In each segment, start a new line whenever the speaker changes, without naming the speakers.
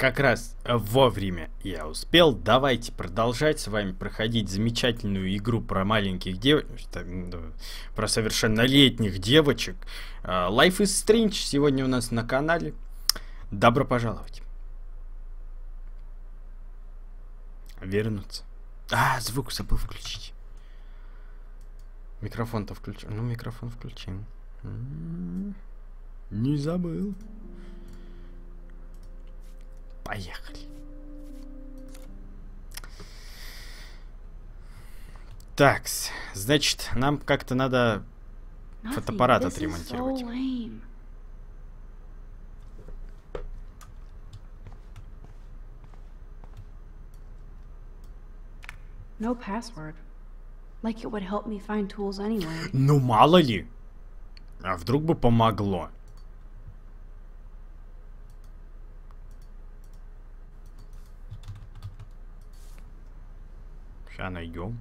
Как раз вовремя я успел. Давайте продолжать с вами проходить замечательную игру про маленьких девочек, про совершеннолетних девочек. Life is Strange сегодня у нас на канале. Добро пожаловать. Вернуться. Звук забыл включить. Микрофон-то включен. Ну, микрофон включен. Не забыл. Поехали. Так, значит, нам как-то надо фотоаппарат отремонтировать.
No password. Like it would help me find tools anyway.
Ну, мало ли. А вдруг бы помогло. Сейчас найдем.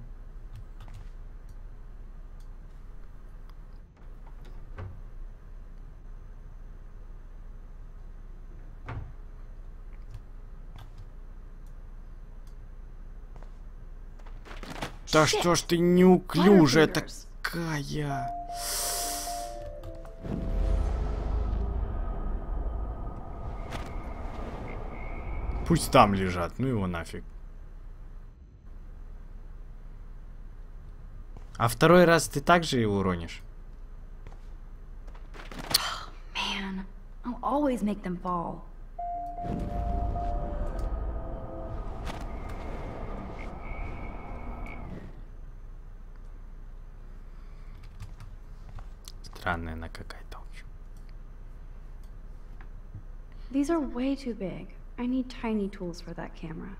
Да что ж ты неуклюжая такая? Пусть там лежат, ну его нафиг. А второй раз ты также его уронишь?
Man, I'll always make them fall.
Странная она какая-то, в общем.
These are way too big. I need tiny tools for that camera.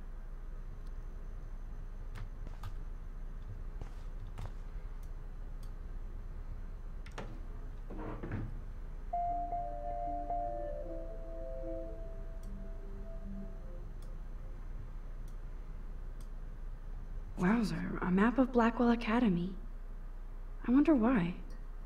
Wowzer, a map of Blackwell Academy. I wonder why.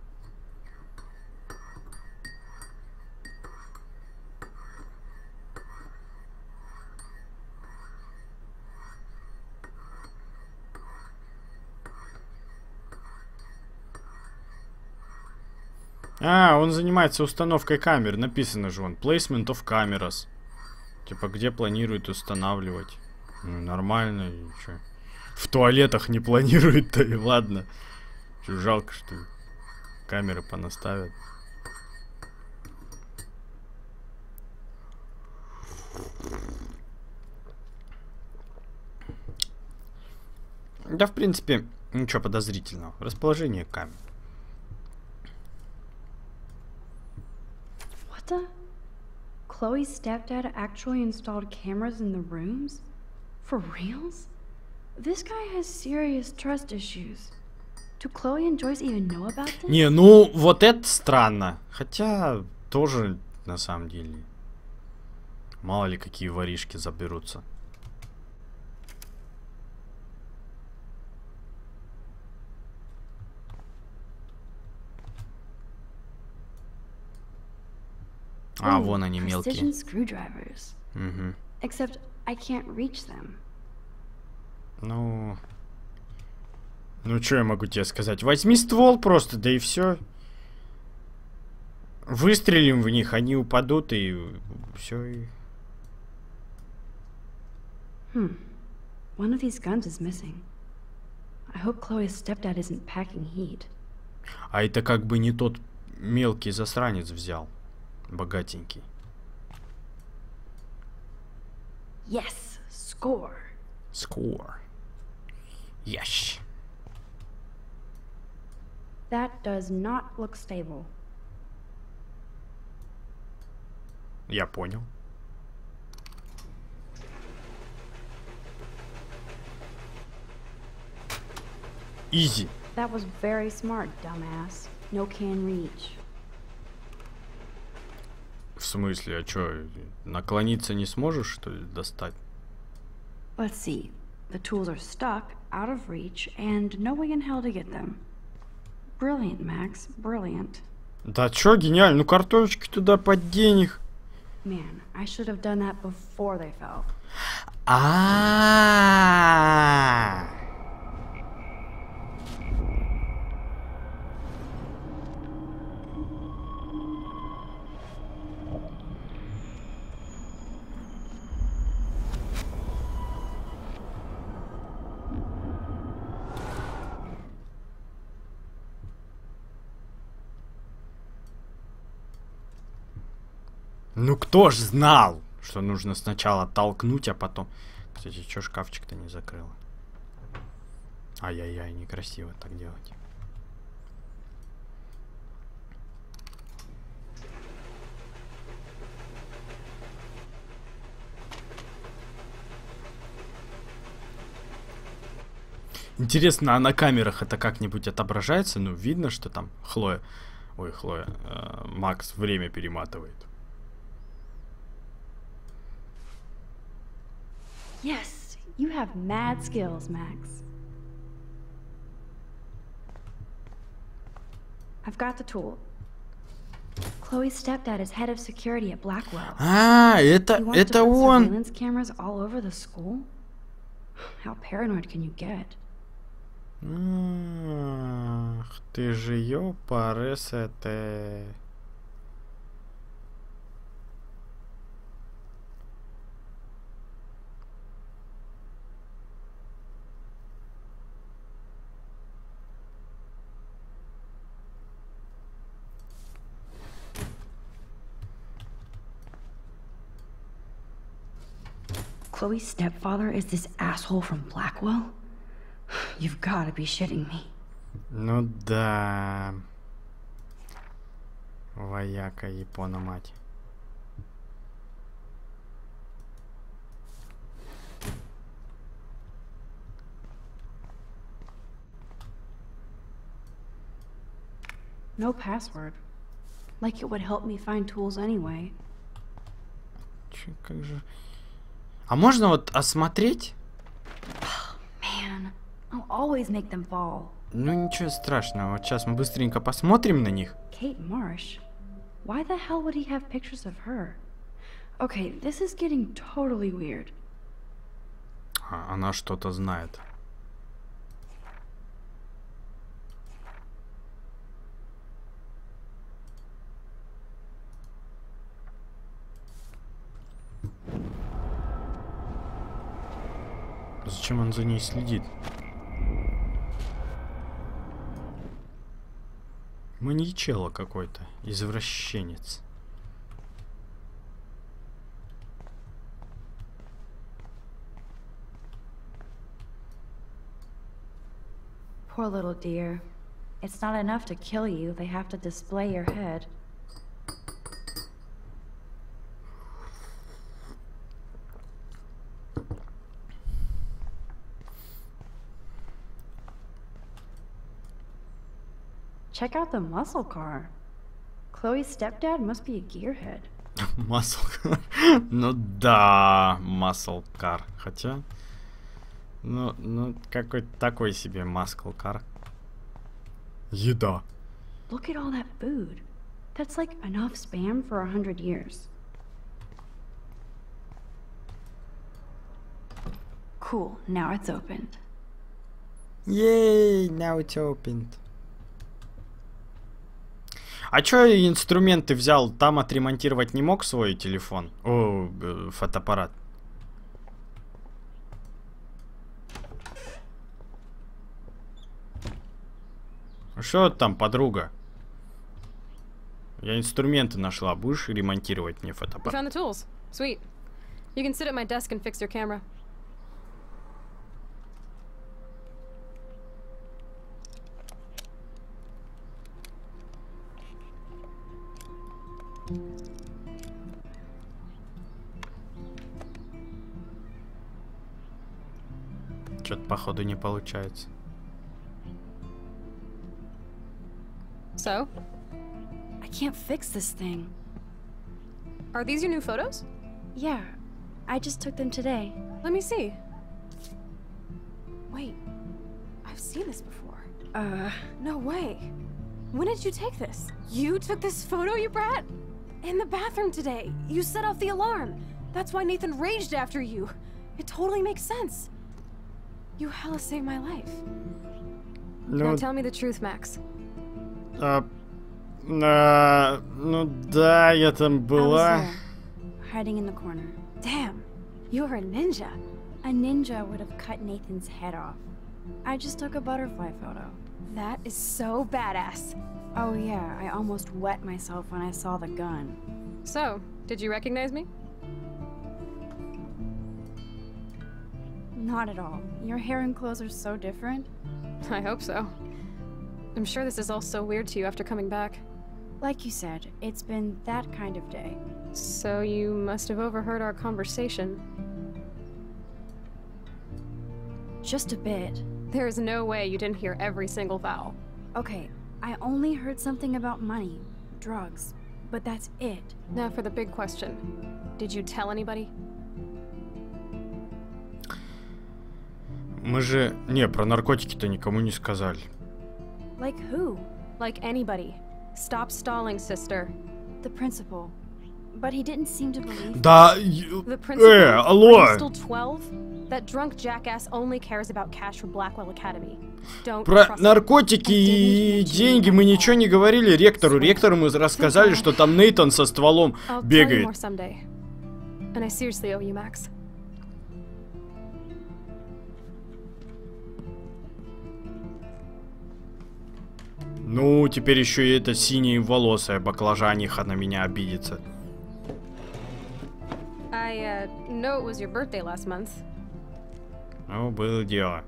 Он занимается установкой камер. Написано же вон. Placement of cameras. Типа, где планирует устанавливать. Ну, нормально. И чё? В туалетах не планирует-то, и ладно. Чё, жалко, что камеры понаставят. Да, в принципе, ничего подозрительного. Расположение камер.
What the? Chloe's stepdad actually installed cameras in the rooms? For reals? This guy has serious trust issues. Do Chloe and Joyce even know about this?
Не, ну, вот это странно. Хотя, тоже, на самом деле. Мало ли, какие воришки заберутся. Вон они мелкие.
Precision screwdrivers.
Угу.
Except I can't reach them.
Ну, что я могу тебе сказать? Возьми ствол просто, да и все. Выстрелим в них, они упадут, и все.
One of these guns is missing. I hope Chloe's stepdad isn't packing heat.
А это как бы не тот мелкий засранец взял. Богатенький.
Yes, score.
Score. Yes.
That does not look stable.
Я понял. Easy.
That was very smart, dumbass. No can reach.
В смысле, а чё, наклониться не сможешь, что ли, достать?
Let's see. The tools are stuck, out of reach, and no way in hell to get them. Brilliant, Max. Brilliant.
Да чё, гениально. Ну, картошечки туда поддень их.
Man, I should have done that before they fell.
А. Ну кто ж знал, что нужно сначала толкнуть, а потом... Кстати, чё шкафчик-то не закрыла? Ай-яй-яй, некрасиво так делать. Интересно, а на камерах это как-нибудь отображается? Ну, видно, что там Хлоя... Ой, Хлоя. Макс время перематывает.
Yes, you have mad skills, Max. I've got the tool. Chloe's stepdad is head of security at Blackwell.
А,
He wants to put
это он.
surveillance cameras all over the school? How paranoid can you get?
Ах, ты же ёпарасоте.
Chloe's stepfather is this asshole from Blackwell? You've gotta be shitting me.
Ну да. Вояка Япона мать.
No password. Like it would help me find tools anyway.
Чё, как же... А можно вот осмотреть?
Man, I'll always make them fall.
Ну ничего страшного, вот сейчас мы быстренько посмотрим на них.
Kate Marsh? Why the hell would he have pictures of her? Okay, this is getting totally weird.
А, она что-то знает. Зачем он за ней следит? Маньячелло какой-то, извращенец.
Poor little dear. It's not enough to kill you, they have to display your head. Check out the muscle car. Chloe's stepdad must be a gearhead.
Muscle. Ну да, muscle car. Хотя... Ну, какой-то такой себе muscle car. Еда.
Look at all that food. That's like enough spam for 100 years. Cool, now it's opened.
Yay, now it's opened. А чё инструменты взял? Там отремонтировать не мог свой телефон? О, фотоаппарат. Что там, подруга? Я инструменты нашла. Будешь ремонтировать мне фотоаппарат?
You found the tools. Sweet. You can sit at my desk and fix your camera.
Что-то походу не получается.
So?
I can't fix this thing.
Are these your new photos?
Yeah, I just took them today.
Let me see. Wait. I've seen this before. No way. When did you take this? You took this photo, you brat? In the bathroom today. You set off the alarm. That's why Nathan raged after you. It totally makes sense. You hella saved my life. Now tell me the truth, Max.
Ну да, я там была.
Hiding in the corner.
Damn, you're a ninja.
A ninja would have cut Nathan's head off. I just took a butterfly photo.
That is so badass.
Oh yeah, I almost wet myself when I saw the gun.
So, did you recognize me?
Not at all. Your hair and clothes are so different.
I hope so. I'm sure this is all so weird to you after coming back.
Like you said, it's been that kind of day.
So you must have overheard our conversation.
Just a bit.
There is no way you didn't hear every single vowel.
Okay, I only heard something about money, drugs, but that's it.
Now for the big question. Did you tell anybody?
Мы же... Не, про наркотики-то никому не сказали.
Like who?
Like anybody. Stop stalling, sister.
The principal. But he didn't seem to believe.
The principal?
Алло!
Are you still 12? That drunk jackass only cares about cash for Blackwell Academy. Don't
Про
trust
наркотики и деньги мы ничего не говорили ректору. Ректору мы рассказали, что там Нейтан со стволом бегает.
More someday. And I seriously owe you, Max.
Ну, теперь еще и эта синяя волосая баклажаниха на меня обидится.
I know it was your birthday last month.
Ну, было дело.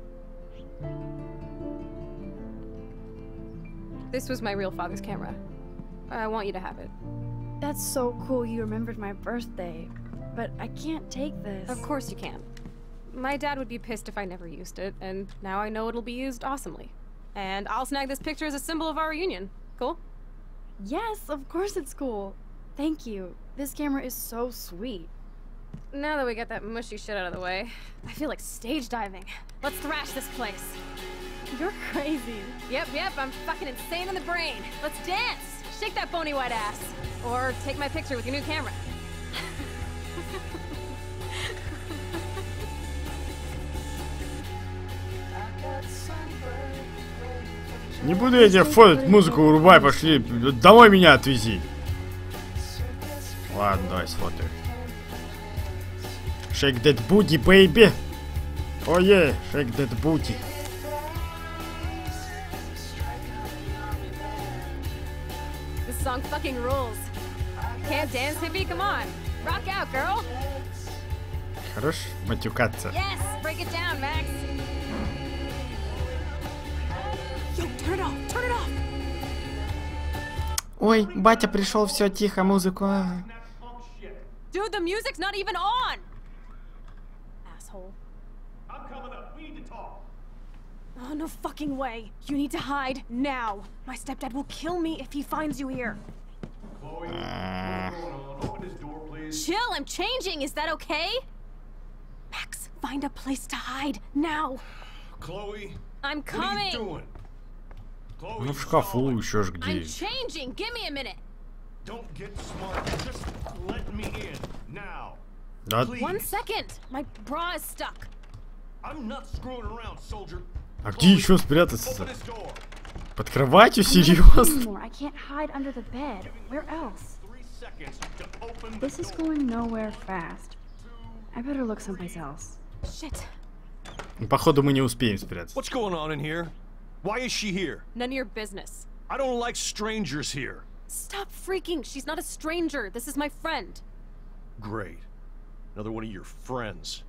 This was my real father's camera. I want you to have it.
That's so cool you remembered my birthday. But I can't take this.
Of course you can. My dad would be pissed if I never used it, and now I know it'll be used awesomely. And I'll snag this picture as a symbol of our reunion. Cool?
Yes, of course it's cool. Thank you. This camera is so sweet.
Now that we got that mushy shit out of the way, I feel like stage diving. Let's thrash this place.
You're crazy.
Yep, I'm fucking insane in the brain. Let's dance! Shake that bony white ass. Or take my picture with your new camera.
Не буду я тебя фотать, музыку урубай, пошли. Домой меня отвези. Ладно, давай сфотаю. Shake that booty, baby. Oh yeah, shake that booty.
This song fucking rules. Can't dance, hippie? Come on. Rock out, girl.
Хорош матюкаться.
Yes, break it down, Max. Yo, turn it off, turn it off.
Ой, батя пришел, все тихо, музыку.
Dude, the music's not even on. Asshole.
I'm coming up. We need to talk.
Oh, no fucking way. You need to hide now. My stepdad will kill me if he finds you here.
Chloe, what's going on? Open this door, please.
Chill, I'm changing. Is that okay? Max, find a place to hide now.
Chloe,
I'm
what are
coming.
you doing? Chloe,
Ну в шкафу еще ж
I'm
где.
changing. Give me a minute.
don't get smart. Just let me in now.
Да?
Please.
1 second. My bra is stuck.
I'm not screwing around, soldier.
А где еще спрятаться?
Open this door.
Под кроватью?
I'm not
Серьезно?
anymore. I can't hide under the bed. Where else?
3 seconds to open the
This is
door.
going nowhere fast. I better look someplace else.
Shit.
Походу мы не успеем спрятаться.
What's going on in here? Why is she here?
None of your business.
I don't like strangers here.
Stop freaking. She's not a stranger. This is my friend.
Great. Another one of your friends.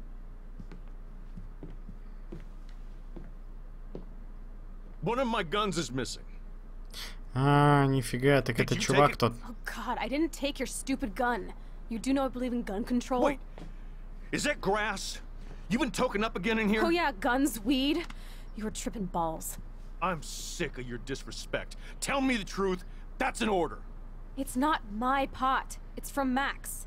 One of my guns is missing.
А, нифига, так это
you
чувак
take it?
тот.
Oh god, I didn't take your stupid gun. You do know I believe in gun control?
Wait. Is that grass? You been token up again in here?
Oh yeah, guns, weed. You were tripping balls.
I'm sick of your disrespect. Tell me the truth. That's an order.
It's not my pot. It's from Max.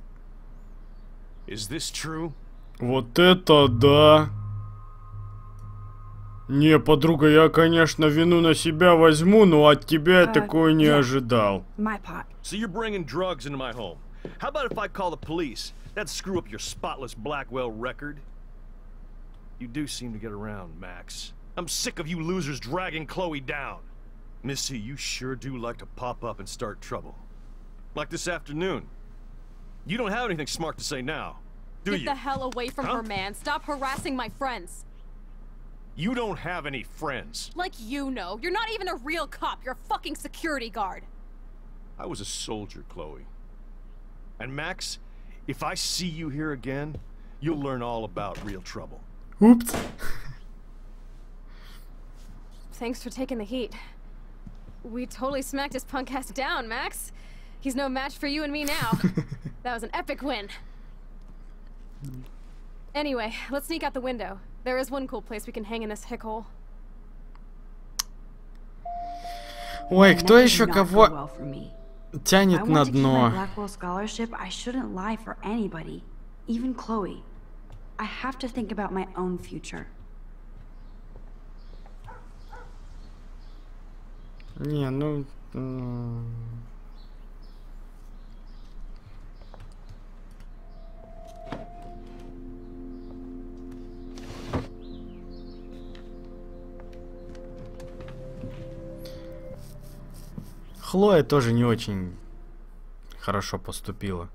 Is this true?
Вот это да. Не, подруга, я, конечно, вину на себя возьму, но от тебя я такое не ожидал.
My pot.
So you're bringing drugs into my home. How about if I call the police? That'd screw up your spotless Blackwell record. You do seem to get around, Max. I'm sick of you losers dragging Chloe down. Missy, you sure do like to pop up and start trouble. Like this afternoon. You don't have anything smart to say now, do you?
Get the hell away from her, man. Stop harassing my friends.
You don't have any friends.
Like you know. You're not even a real cop. You're a fucking security guard.
I was a soldier, Chloe. And Max, if I see you here again, you'll learn all about real trouble.
Упс.
Thanks for taking the heat. We totally smacked his punk ass down, Max. He's no match for you and me now. That was an epic win. Anyway, let's sneak out the window. There is one cool place we can hang in this hick hole.
Ой, кто еще кого
Well for me. I
тянет на
want to keep my
дно?
Blackwell scholarship. I shouldn't lie for anybody, even Chloe. I have to think about my own future.
Не, ну... Хлоя тоже не очень хорошо поступила.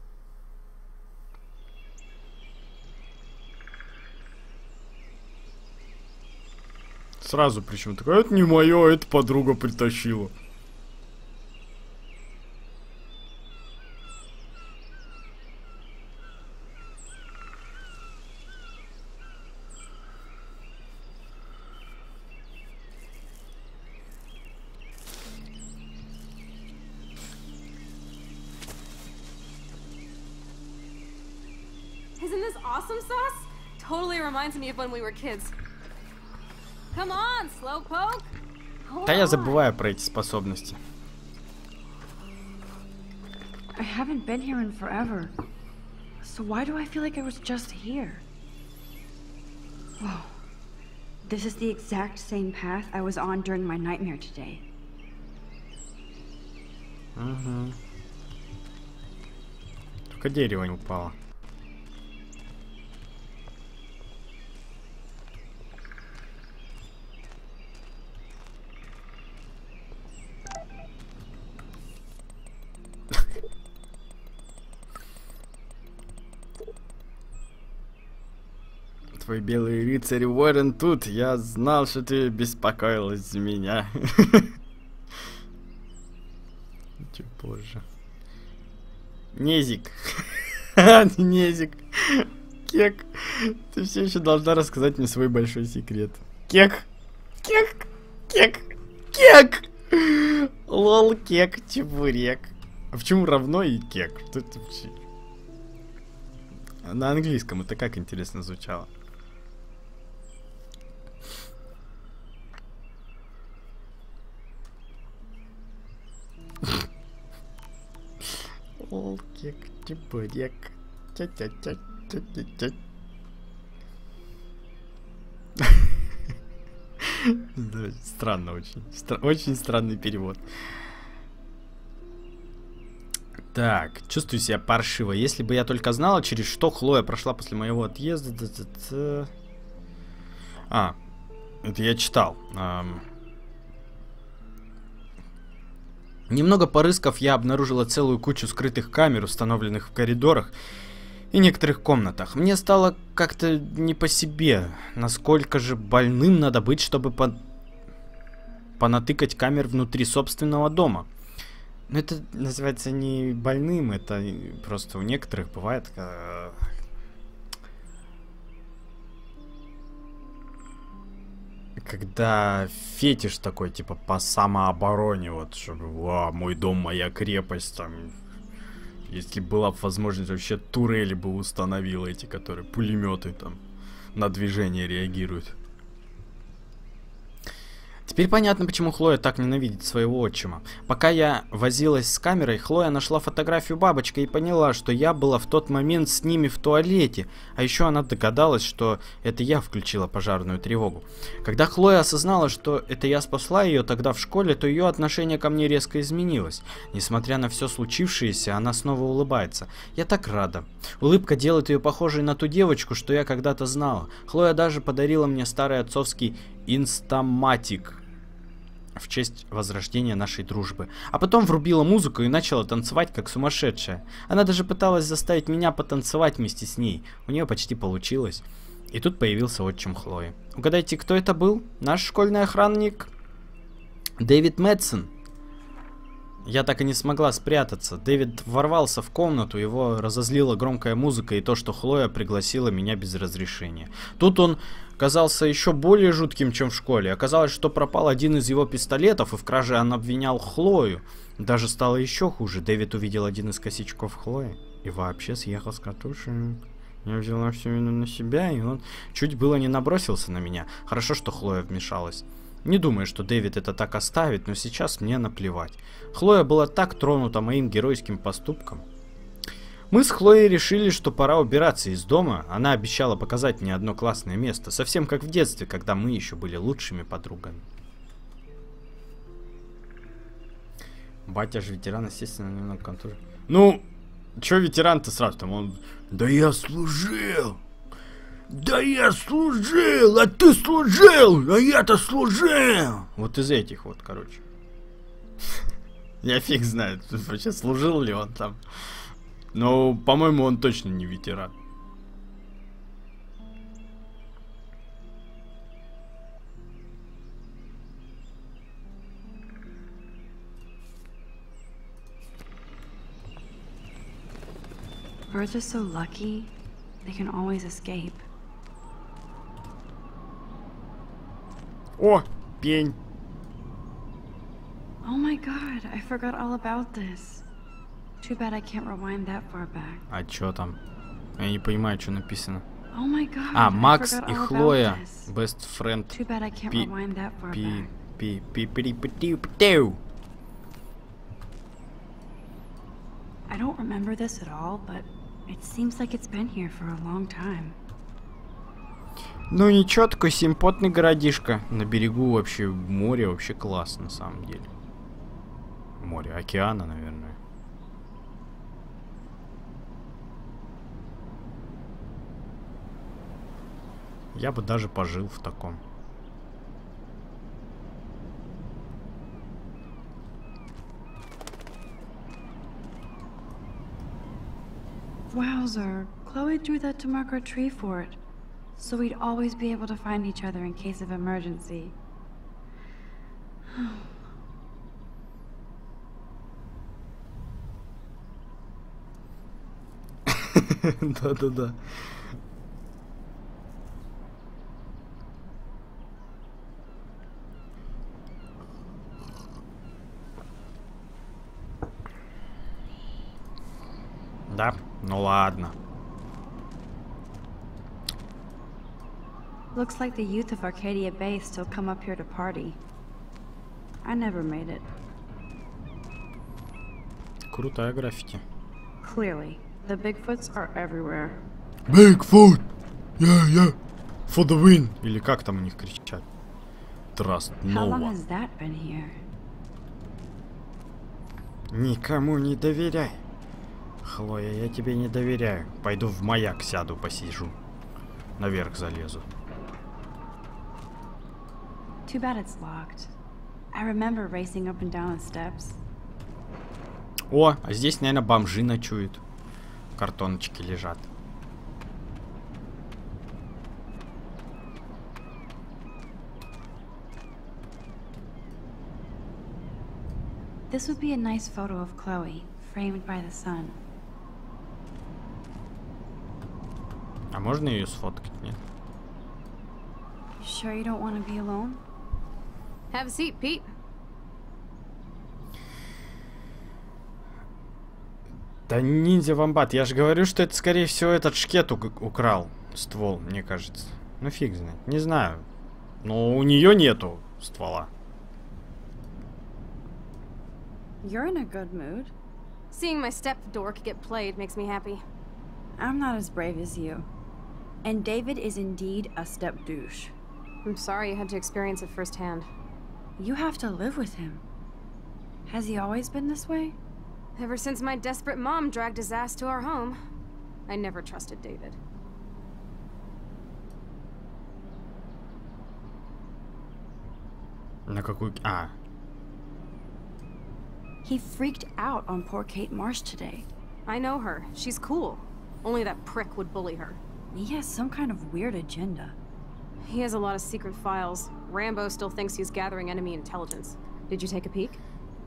Сразу причем такое, это не мое, это подруга притащила.
Isn't this awesome sauce? Totally reminds me of when we were kids. Come on, Slowpoke.
Да я забываю про эти способности.
I haven't been here in forever. So why do I feel like I was just here? Whoa. This is the exact same path I was on during my nightmare today.
Угу. Только дерево не упало. Твой белый рыцарь Уоррен тут. Я знал, что ты беспокоилась за меня. Чуть позже. Незик. Незик. Кек. Ты все еще должна рассказать мне свой большой секрет. Кек. Кек. Кек. Кек. Лол, кек, чебурек. А почему равно и кек? Что это вообще? На английском это как интересно звучало. Лол, кек, чебурек. Тя-тя-тя-тя-тя-тя. Странно очень. Очень странный перевод. Так, чувствую себя паршиво. Если бы я только знала, через что Хлоя прошла после моего отъезда. А, это я читал. Немного порыскав, я обнаружила целую кучу скрытых камер, установленных в коридорах и некоторых комнатах. Мне стало как-то не по себе. Насколько же больным надо быть, чтобы понатыкать камер внутри собственного дома. Но это называется не больным, это просто у некоторых бывает... Когда фетиш такой, типа, по самообороне, вот, чтобы, мой дом, моя крепость, там, если была бы возможность, вообще турели бы установил эти, которые пулеметы, там, на движение реагируют. Теперь понятно, почему Хлоя так ненавидит своего отчима. Пока я возилась с камерой, Хлоя нашла фотографию бабочки и поняла, что я была в тот момент с ними в туалете. А еще она догадалась, что это я включила пожарную тревогу. Когда Хлоя осознала, что это я спасла ее тогда в школе, то ее отношение ко мне резко изменилось. Несмотря на все случившееся, она снова улыбается. Я так рада. Улыбка делает ее похожей на ту девочку, что я когда-то знала. Хлоя даже подарила мне старый отцовский инстаматик в честь возрождения нашей дружбы. А потом врубила музыку и начала танцевать как сумасшедшая. Она даже пыталась заставить меня потанцевать вместе с ней. У нее почти получилось. И тут появился отчим Хлои. Угадайте, кто это был? Наш школьный охранник Дэвид Мэдсон. Я так и не смогла спрятаться. Дэвид ворвался в комнату, его разозлила громкая музыка и то, что Хлоя пригласила меня без разрешения. Тут он казался еще более жутким, чем в школе. Оказалось, что пропал один из его пистолетов, и в краже он обвинял Хлою. Даже стало еще хуже. Дэвид увидел один из косячков Хлои и вообще съехал с катушек. Я взяла всю вину на себя, и он чуть было не набросился на меня. Хорошо, что Хлоя вмешалась. Не думаю, что Дэвид это так оставит, но сейчас мне наплевать. Хлоя была так тронута моим геройским поступком. Мы с Хлоей решили, что пора убираться из дома. Она обещала показать мне одно классное место, совсем как в детстве, когда мы еще были лучшими подругами. Батя же ветеран, естественно, немного контур. Ну, чё ветеран-то сразу там? Он... Да я служил! Да я служил, а ты служил, а я-то служил. Вот из этих вот, короче. Я фиг знает, вообще служил ли он там. Но, по-моему, он точно не ветеран.
Birds are so lucky, they can always escape.
О, пень.
Oh my god, I forgot all about this. Too bad I can't rewind that far back.
А чё там? Я не понимаю, что написано.
Oh my god,
А,
I
Макс
forgot
и
all about
Хлоя.
this.
Best friend.
Too bad I can't
Пи-
rewind that far
Пи...
back.
Пи-пи-пи-пи-пи-пи-пи.
I don't remember this at all, but it seems like it's been here for a long time.
Ну ничего, такой симпотный городишко. На берегу вообще море, вообще класс на самом деле. Море, океана, наверное. Я бы даже пожил в таком.
Wowzer, Chloe drew that to mark our tree fort, so we'd always be able to find each other in case of emergency.
Да-да-да. Да? Ну ладно.
Looks like the youth of Arcadia Bay still come up here to party. I never made it.
Крутая граффити.
Clearly, the Bigfoots are everywhere.
Bigfoot! Yeah. For the win! Или как там у них кричат? Trust
How
no
long
one.
has that been here?
Никому не доверяй. Хлоя, я тебе не доверяю. Пойду в маяк сяду, посижу. Наверх залезу.
Too bad it's locked. I remember racing up and down the steps.
О, а здесь, наверное, бомжи ночуют. Картоночки лежат.
This would be a nice photo of Chloe, framed by the sun.
А можно ее сфоткать, нет?
Sure you don't want to be alone?
Have a seat, Pete.
Да ниндзя-вомбат, я же говорю, что это, скорее всего, этот шкет украл ствол, мне кажется. Ну фиг знает, не знаю. Но у нее нету ствола.
You're in a good mood.
Seeing my step dork get played makes me happy.
I'm not as brave as you. And David is indeed a step douche.
I'm sorry you had to experience it firsthand.
You have to live with him. Has he always been this way?
Ever since my desperate mom dragged his ass to our home, I never trusted David.
На какую... А.
He freaked out on poor Kate Marsh today.
I know her. She's cool. Only that prick would bully her.
He has some kind of weird agenda.
He has a lot of secret files. Rambo still thinks he's gathering enemy intelligence. Did you take a peek?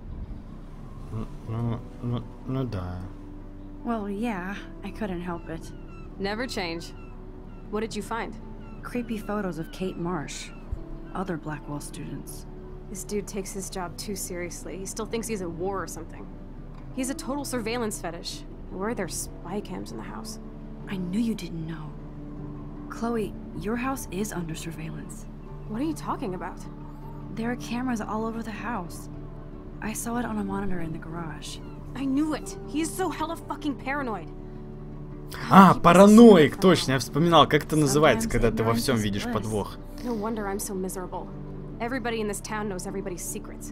Ну да.
Well, yeah, I couldn't help it.
Never change. What did you find?
Creepy photos of Kate Marsh. Other Blackwell students.
This dude takes his job too seriously. He still thinks he's at war or something. He's a total surveillance fetish. Where are there spy cams in the house?
I knew you didn't know. Chloe, your house is under surveillance.
What are you talking about?
There are cameras all over the house. I saw it on a monitor in the garage.
I knew it. He is so hella fucking paranoid.
А, параноик, точно, я вспоминал, как это называется, когда ты во всем видишь подвох.
No wonder I'm so miserable. Everybody in this town knows everybody's secrets.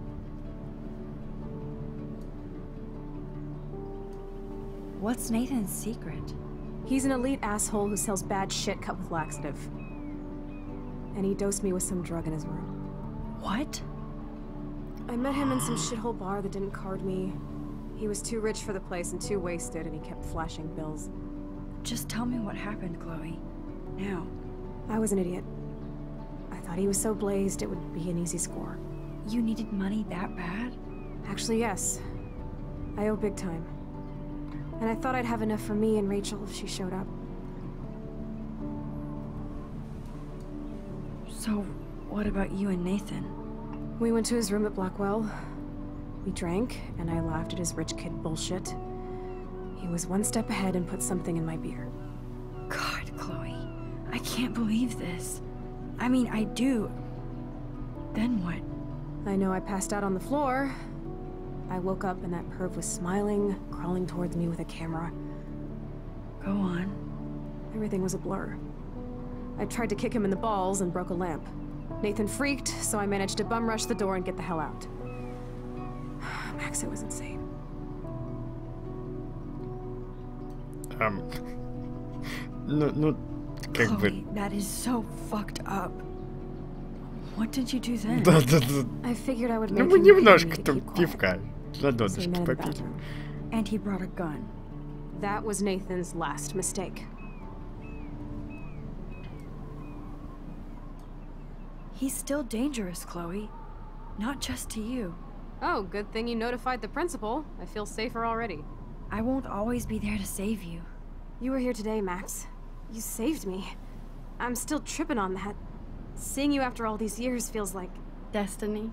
What's Nathan's secret?
He's an elite asshole who sells bad shit cut with laxative. And he dosed me with some drug in his room.
What?
I met him in some shithole bar that didn't card me. He was too rich for the place and too wasted, and he kept flashing bills.
Just tell me what happened, Chloe. Now.
I was an idiot. I thought he was so blazed it would be an easy score.
You needed money that bad?
Actually, yes. I owe big time. And I thought I'd have enough for me and Rachel if she showed up.
So, what about you and Nathan?
We went to his room at Blackwell. We drank, and I laughed at his rich kid bullshit. He was one step ahead and put something in my beer.
God, Chloe. I can't believe this. I mean, I do. Then what?
I know I passed out on the floor. I woke up and that perv was smiling, crawling towards me with a camera.
Go on.
Everything was a blur. I tried to kick him in the balls and broke a lamp. Nathan freaked, so I managed to bum rush the door and get the hell out. Max, it was insane.
Ну, как
Chloe,
бы...
that is so fucked up. What did you do then?
Да.
I figured I would make
Ну, мы
him
немножко
pay me to
там
keep quiet.
пивка на
So we
донышке
met in the
попили.
bathroom.
And he brought a gun.
That was Nathan's last mistake.
He's still dangerous, Chloe. Not just to you.
Oh, good thing you notified the principal. I feel safer already.
I won't always be there to save you.
You were here today, Max. You saved me. I'm still tripping on that. Seeing you after all these years feels like...
Destiny.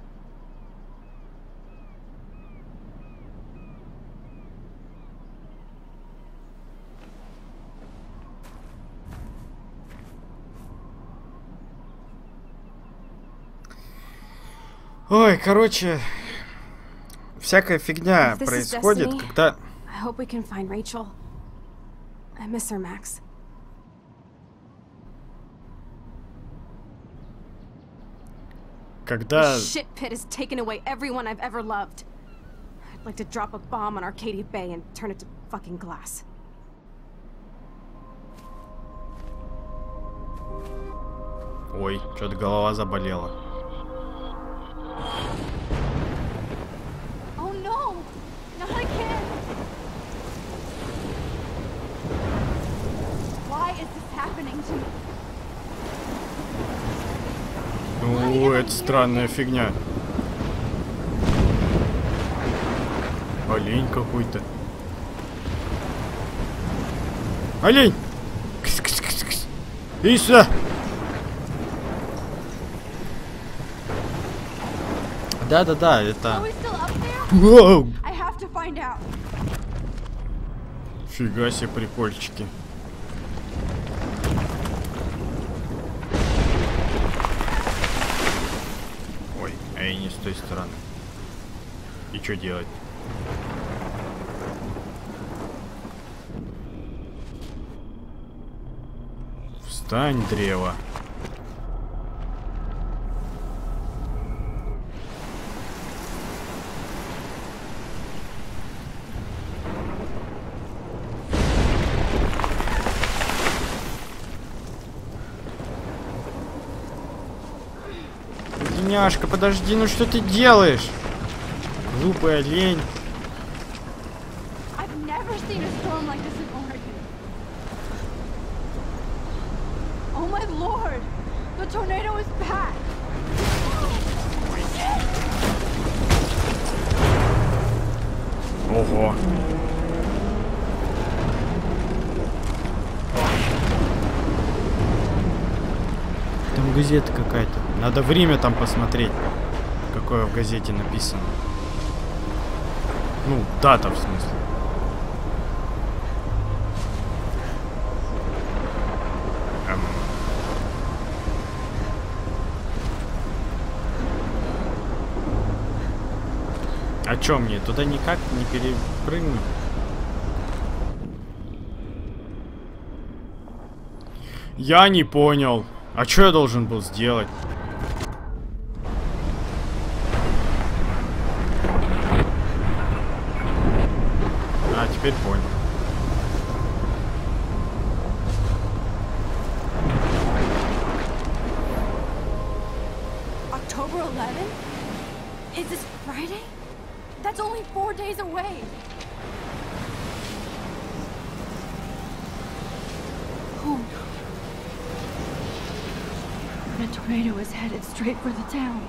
Ой, короче, всякая фигня
If this is
происходит,
destiny,
когда...
I hope we can find Rachel. I miss her, Max.
Когда...
This shit pit has taken away everyone I've ever loved. I'd like to drop a bomb on Arcadia Bay and turn it to fucking glass.
Ой, что-то голова заболела.
Oh no! Not again! Why is this happening to me?
Ну, это странная фигня. Олень какой-то. Олень! Кс-кс-кс-кс. Иди сюда! Да, это... Воу!
I have to find out.
Фига себе прикольчики. Ой, а я не с той стороны. И что делать? Встань, древо. Няшка, подожди, ну что ты делаешь? Глупая лень.
Oh my lord! The tornado is back!
Ого. Там газета какая-то. Надо время там посмотреть, какое в газете написано. Ну, дата в смысле. А чё мне? Туда никак не перепрыгнуть? Я не понял. А что я должен был сделать? А, теперь понял.
October 11th? Is this Friday? That's only 4 days away. Oh no. The tornado is headed straight for the town.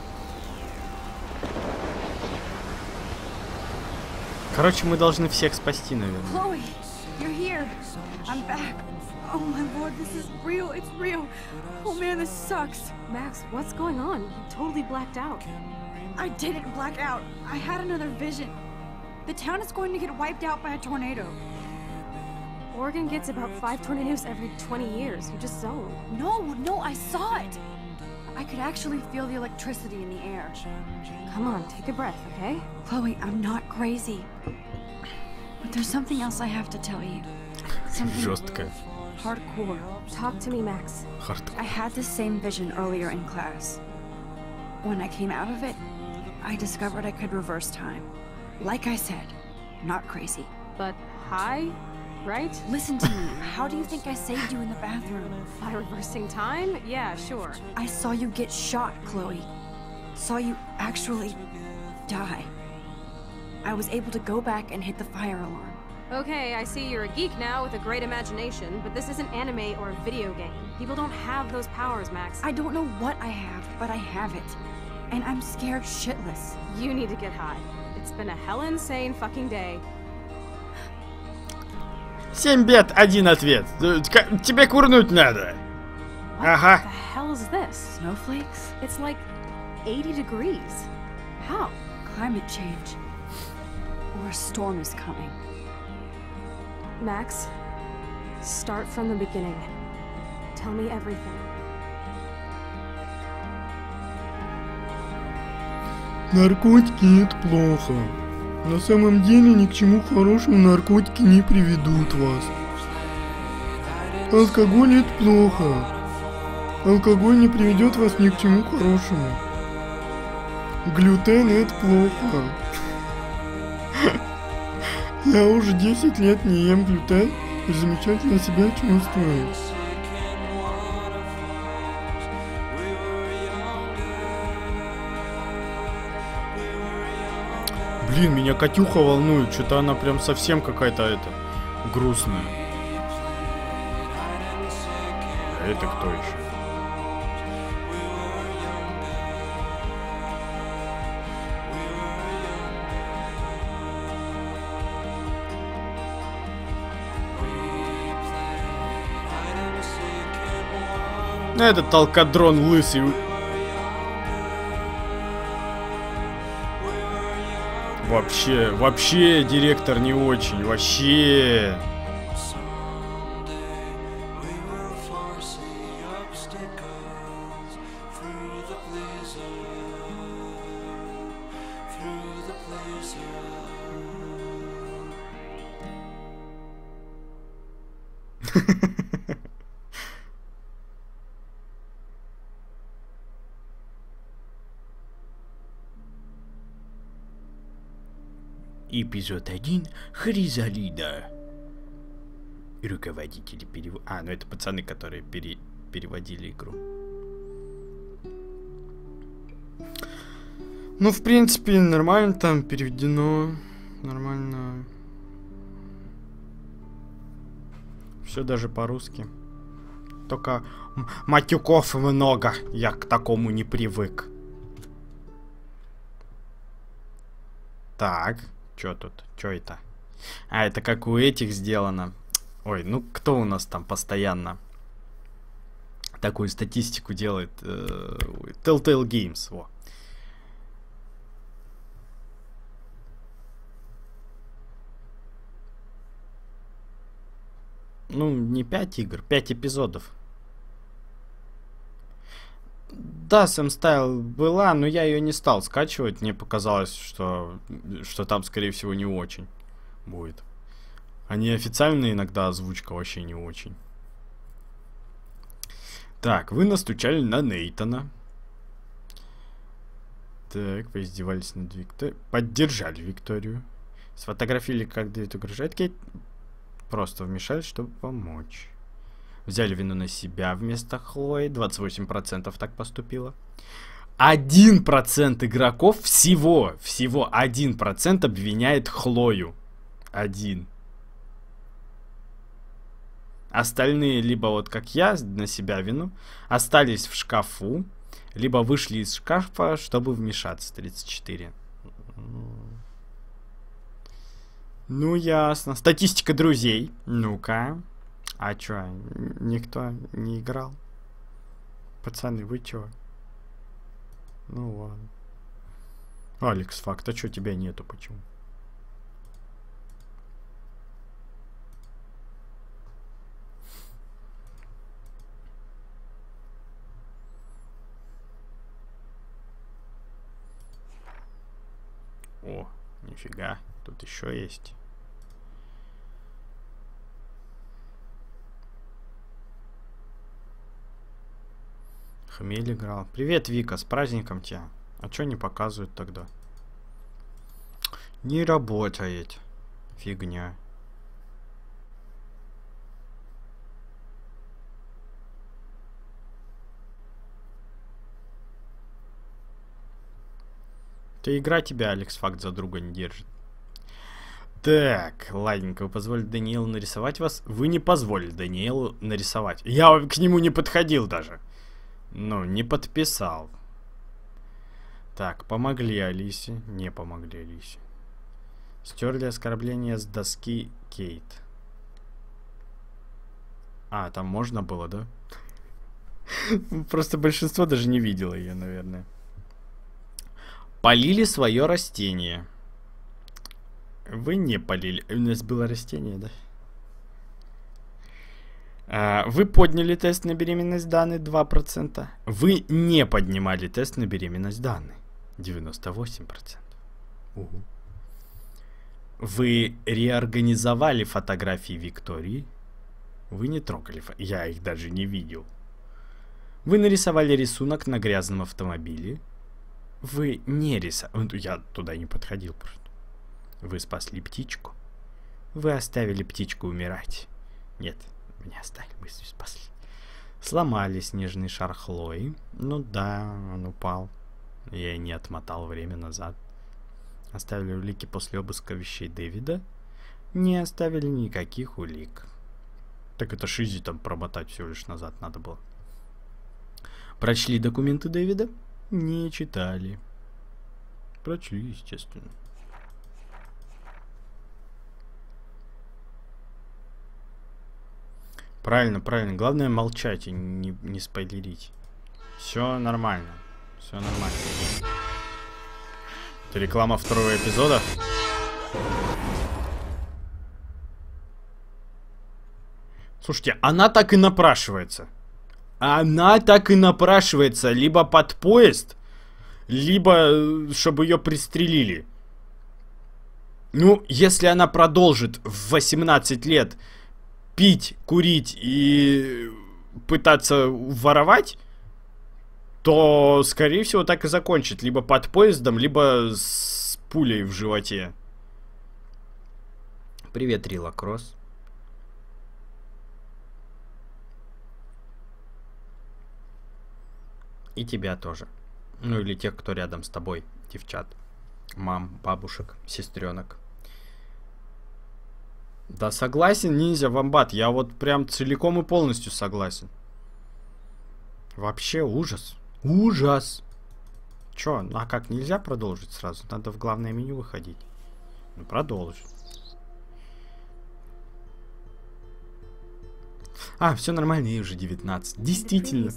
Короче, мы должны всех спасти, наверное.
Chloe, you're here. I'm back. Oh my lord, this is real. It's real. Oh man, this sucks.
Max, what's going on? You totally blacked out.
I didn't black out. I had another vision. The town is going to get wiped out by a tornado.
Oregon gets about 5 tornadoes every 20 years. You just zoned.
No, I saw it. I could actually feel the electricity in the air.
Come on, take a breath, okay?
Chloe, I'm not crazy. But there's something else I have to tell you. Something
Жестко.
hardcore.
Talk to me, Max.
I had the same vision earlier in class. When I came out of it, I discovered I could reverse time. Like I said, not crazy.
But high, right?
Listen to me. How do you think I saved you in the bathroom?
By reversing time? Yeah, sure.
I saw you get shot, Chloe. Saw you actually die. I was able to go back and hit the fire alarm.
Okay, I see you're a geek now with a great imagination, but this isn't anime or a video game. People don't have those powers, Max.
I don't know what I have, but I have it. And I'm scared shitless.
You need to get high. It's been a hell insane fucking day.
7 бед, 1 ответ. Тебе курнуть надо. Ага.
What the hell is this?
Snowflakes?
It's like 80 degrees. How?
Climate change. Or a storm is coming.
Max, start from the beginning. Tell me everything.
Наркотики — это плохо. На самом деле ни к чему хорошему наркотики не приведут вас. Алкоголь — это плохо. Алкоголь не приведет вас ни к чему хорошему. Глютен — это плохо. Я уже 10 лет не ем глютен и замечательно себя чувствую.
Блин, меня Катюха волнует. Что-то она прям совсем какая-то грустная. А это кто еще? Этот алкадрон лысый. Вообще директор не очень. Вообще. Эпизод 1. Хризалида. Руководители перевода. А, ну это пацаны, которые переводили игру. Ну, в принципе, нормально там переведено. Нормально. Все даже по-русски. Только матюков много. Я к такому не привык. Так, что тут? Что это? А, это как у этих сделано. Ой, ну кто у нас там постоянно такую статистику делает? Telltale Games, во. Ну, не 5 игр, 5 эпизодов. Да, Sam Style была, но я ее не стал скачивать. Мне показалось, что там, скорее всего, не очень будет. А неофициальная иногда озвучка вообще не очень. Так, вы настучали на Нейтана. Так, поиздевались над Викторией. Поддержали Викторию. Сфотографировали, как Дэвид угрожает Кейт. Просто вмешались, чтобы помочь. Взяли вину на себя вместо Хлои. 28% так поступило. 1% игроков, всего 1% обвиняет Хлою. 1. Остальные либо вот как я, на себя вину, остались в шкафу, либо вышли из шкафа, чтобы вмешаться. 34. Ну, ясно. Статистика друзей. Ну-ка. А чё, никто не играл? Пацаны, вы чё? Ну ладно. Алекс, факт, а чё тебя нету, почему? О, нифига, тут еще есть. Хмель играл. Привет, Вика, с праздником тебя. А чё не показывают тогда? Не работает. Фигня. Ты игра тебя, Алекс, факт за друга не держит. Так, ладненько, вы позволили Даниэлу нарисовать вас? Вы не позволили Даниэлу нарисовать. Я к нему не подходил даже. Ну, не подписал. Так, помогли Алисе. Не помогли Алисе. Стерли оскорбление с доски Кейт. А, там можно было, да? Просто большинство даже не видело ее, наверное. Полили свое растение. Вы не полили. У нас было растение, да? Вы подняли тест на беременность Даны 2%. Вы не поднимали тест на беременность Даны 98%. Угу. Вы реорганизовали фотографии Виктории. Вы не трогали. Я их даже не видел. Вы нарисовали рисунок на грязном автомобиле. Вы не рисовали. Я туда не подходил просто. Вы спасли птичку. Вы оставили птичку умирать. Нет. Меня оставили, мы спасли. Сломали снежный шар Хлои. Ну да, он упал. Я не отмотал время назад. Оставили улики после обыска вещей Дэвида. Не оставили никаких улик. Так это Шизи там промотать всего лишь назад надо было. Прочли документы Дэвида? Не читали. Прочли, естественно. Правильно, правильно. Главное молчать и не спойлерить. Все нормально. Все нормально. Это реклама второго эпизода. Слушайте, она так и напрашивается. Она так и напрашивается. Либо под поезд, либо чтобы ее пристрелили. Ну, если она продолжит в 18 лет пить, курить и пытаться воровать, то, скорее всего, так и закончит. Либо под поездом, либо с пулей в животе. Привет, Рила Кросс. И тебя тоже. Ну или тех, кто рядом с тобой, девчат. Мам, бабушек, сестренок. Да согласен, ниндзя вомбат. Я вот прям целиком и полностью согласен. Вообще ужас. Ужас. Чё, а как, нельзя продолжить сразу? Надо в главное меню выходить. Ну, продолжить. А, все нормально, ей уже 19. Действительно.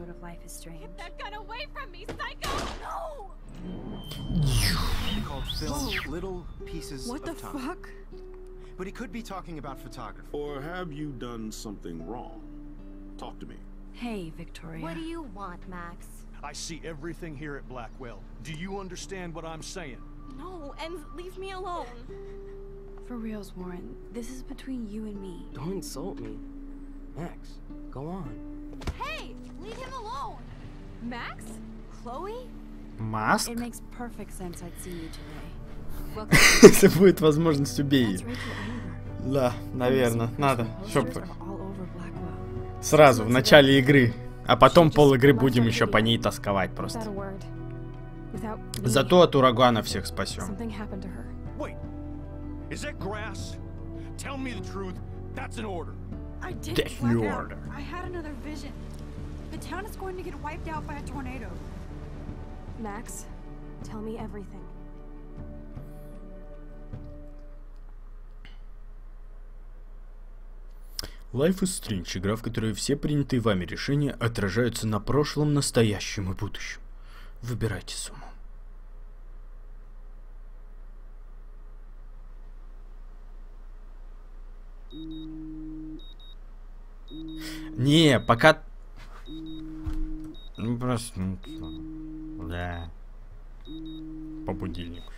What the fuck? But he could be talking about photography.
Or have you done something wrong? Talk to me.
Hey, Victoria.
What do you want, Max?
I see everything here at Blackwell. Do you understand what I'm saying?
No, and leave me alone.
For reals, Warren, this is between you and me.
Don't insult me. Max, go on.
Hey, leave him alone. Max? Chloe?
Маск?
It makes perfect sense I'd see you today.
Если будет возможность, убей
That's
ее.
Rachel Amber.
Да, наверное, надо. Чтоб
Posters are all over Blackwell.
сразу, в начале игры. А потом пол игры будем еще по ней тосковать
Without a
просто.
word. Without me.
Зато от урагана всех спасем.
Something happened to her.
Wait, is that grass? Tell me the truth. That's an order.
I didn't
That's
black
your
out.
order.
I had another vision. The town is going to get wiped out by a tornado.
Max, tell me everything.
Life is Strange — игра, в которой все принятые вами решения отражаются на прошлом, настоящем и будущем. Выбирайте с умом. Не, пока... Ну, просто... Да. По будильнику.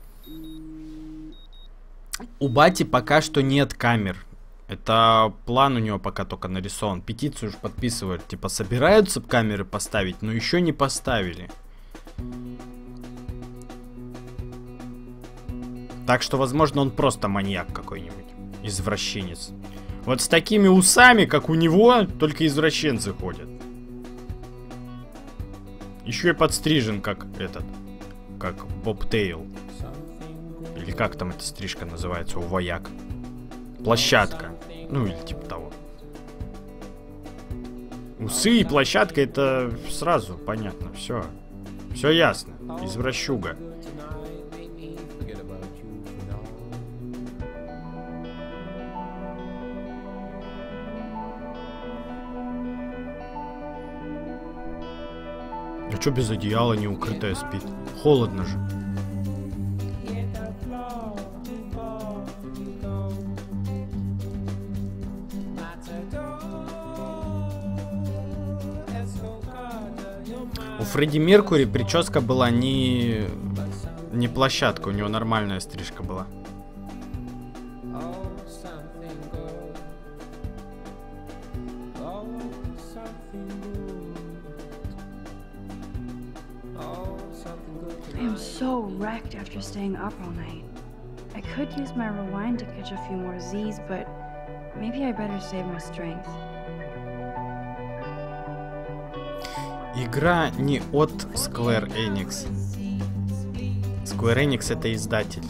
У бати пока что нет камер. Это план у него пока только нарисован. Петицию уж подписывают. Типа собираются камеры поставить, но еще не поставили. Так что, возможно, он просто маньяк какой-нибудь. Извращенец. Вот с такими усами, как у него, только извращенцы ходят. Еще и подстрижен, как этот. Как Боб Тейл. Или как там эта стрижка называется у вояк. Площадка. Ну, или типа того. Усы и площадка — это сразу понятно. Все. Все ясно. Извращуга. А чё без одеяла не укрытая спит? Холодно же. У Фредди Меркьюри прическа была не площадка, у него нормальная стрижка была.
I am so wrecked after staying up all night. I could use my rewind to catch a few more Z's, but maybe I better save my strength.
Игра не от Square Enix. Square Enix — это издатель.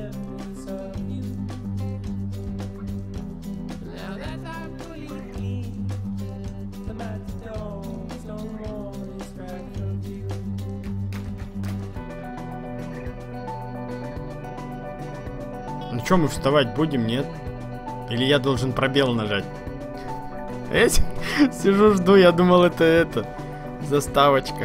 Ну чё, мы вставать будем, нет? Или я должен пробел нажать? Сижу, жду, я думал, это заставочка.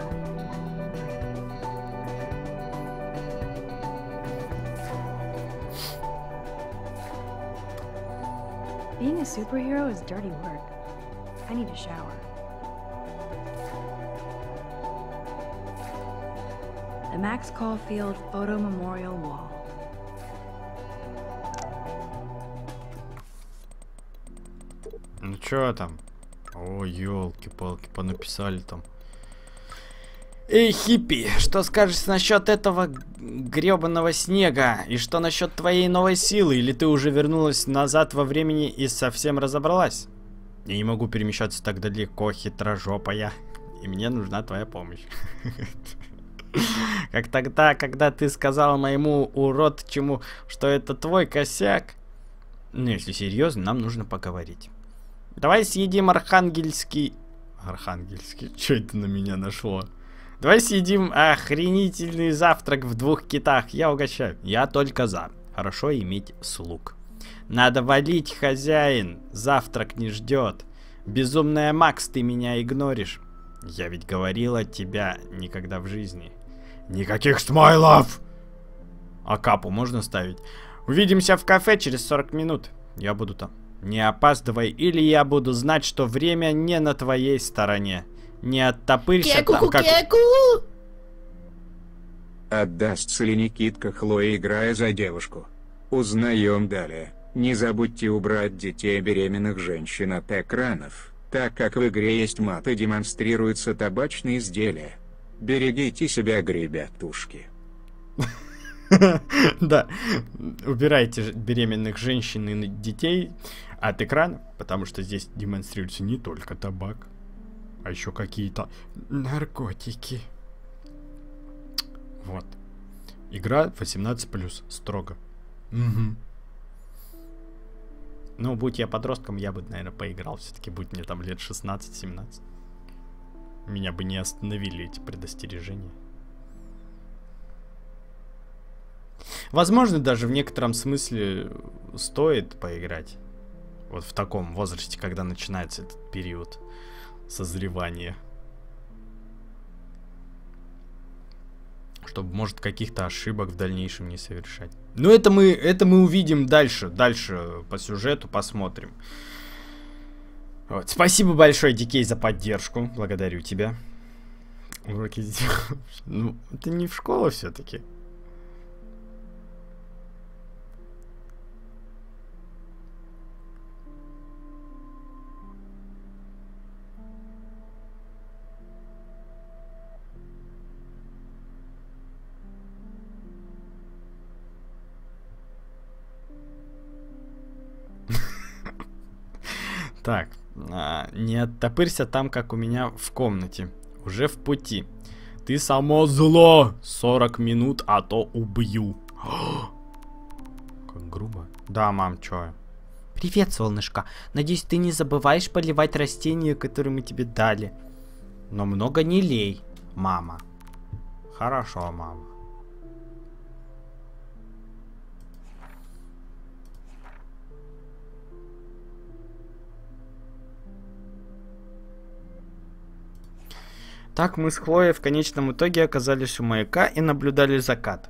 Being a superhero is dirty work. I need a shower. The Max Caulfield Photo Memorial Wall.
Ну чё там? О, ёлки-палки, понаписали там. Эй, хиппи, что скажешь насчет этого грёбаного снега? И что насчет твоей новой силы? Или ты уже вернулась назад во времени и совсем разобралась? Я не могу перемещаться так далеко, хитрожопая. И мне нужна твоя помощь. Как тогда, когда ты сказал моему уродчему, что это твой косяк. Ну, если серьезно, нам нужно поговорить. Давай съедим архангельский... Архангельский? Чё это на меня нашло? Давай съедим охренительный завтрак в 2 китах. Я угощаю. Я только за. Хорошо иметь слуг. Надо валить, хозяин. Завтрак не ждет. Безумная Макс, ты меня игноришь. Я ведь говорила тебя никогда в жизни. Никаких смайлов! А капу можно ставить? Увидимся в кафе через 40 минут. Я буду там. Не опаздывай, или я буду знать, что время не на твоей стороне. Не оттопырься там, как...
Отдастся ли Никитка Хлое, играя за девушку? Узнаем далее. Не забудьте убрать детей беременных женщин от экранов, так как в игре есть мат и демонстрируются табачные изделия. Берегите себя, ребятушки.
Да, убирайте беременных женщин и детей от экрана, потому что здесь демонстрируется не только табак, а еще какие-то наркотики. Вот. Игра 18+, строго. Угу. Ну, будь я подростком, я бы, наверное, поиграл. Все-таки будь мне там лет 16-17. Меня бы не остановили эти предостережения. Возможно, даже в некотором смысле стоит поиграть. Вот в таком возрасте, когда начинается этот период созревания. Чтобы, может, каких-то ошибок в дальнейшем не совершать. Но это мы увидим дальше. Дальше по сюжету посмотрим. Вот. Спасибо большое, Дикей, за поддержку. Благодарю тебя. Уроки... Ну, это не в школу все-таки. Так, не оттопырься там, как у меня в комнате. Уже в пути. Ты само зло. 40 минут, а то убью. Как грубо. Да, мам, чё? Привет, солнышко. Надеюсь, ты не забываешь поливать растения, которые мы тебе дали. Но много не лей, мама. Хорошо, мама. Так мы с Хлоей в конечном итоге оказались у маяка и наблюдали закат.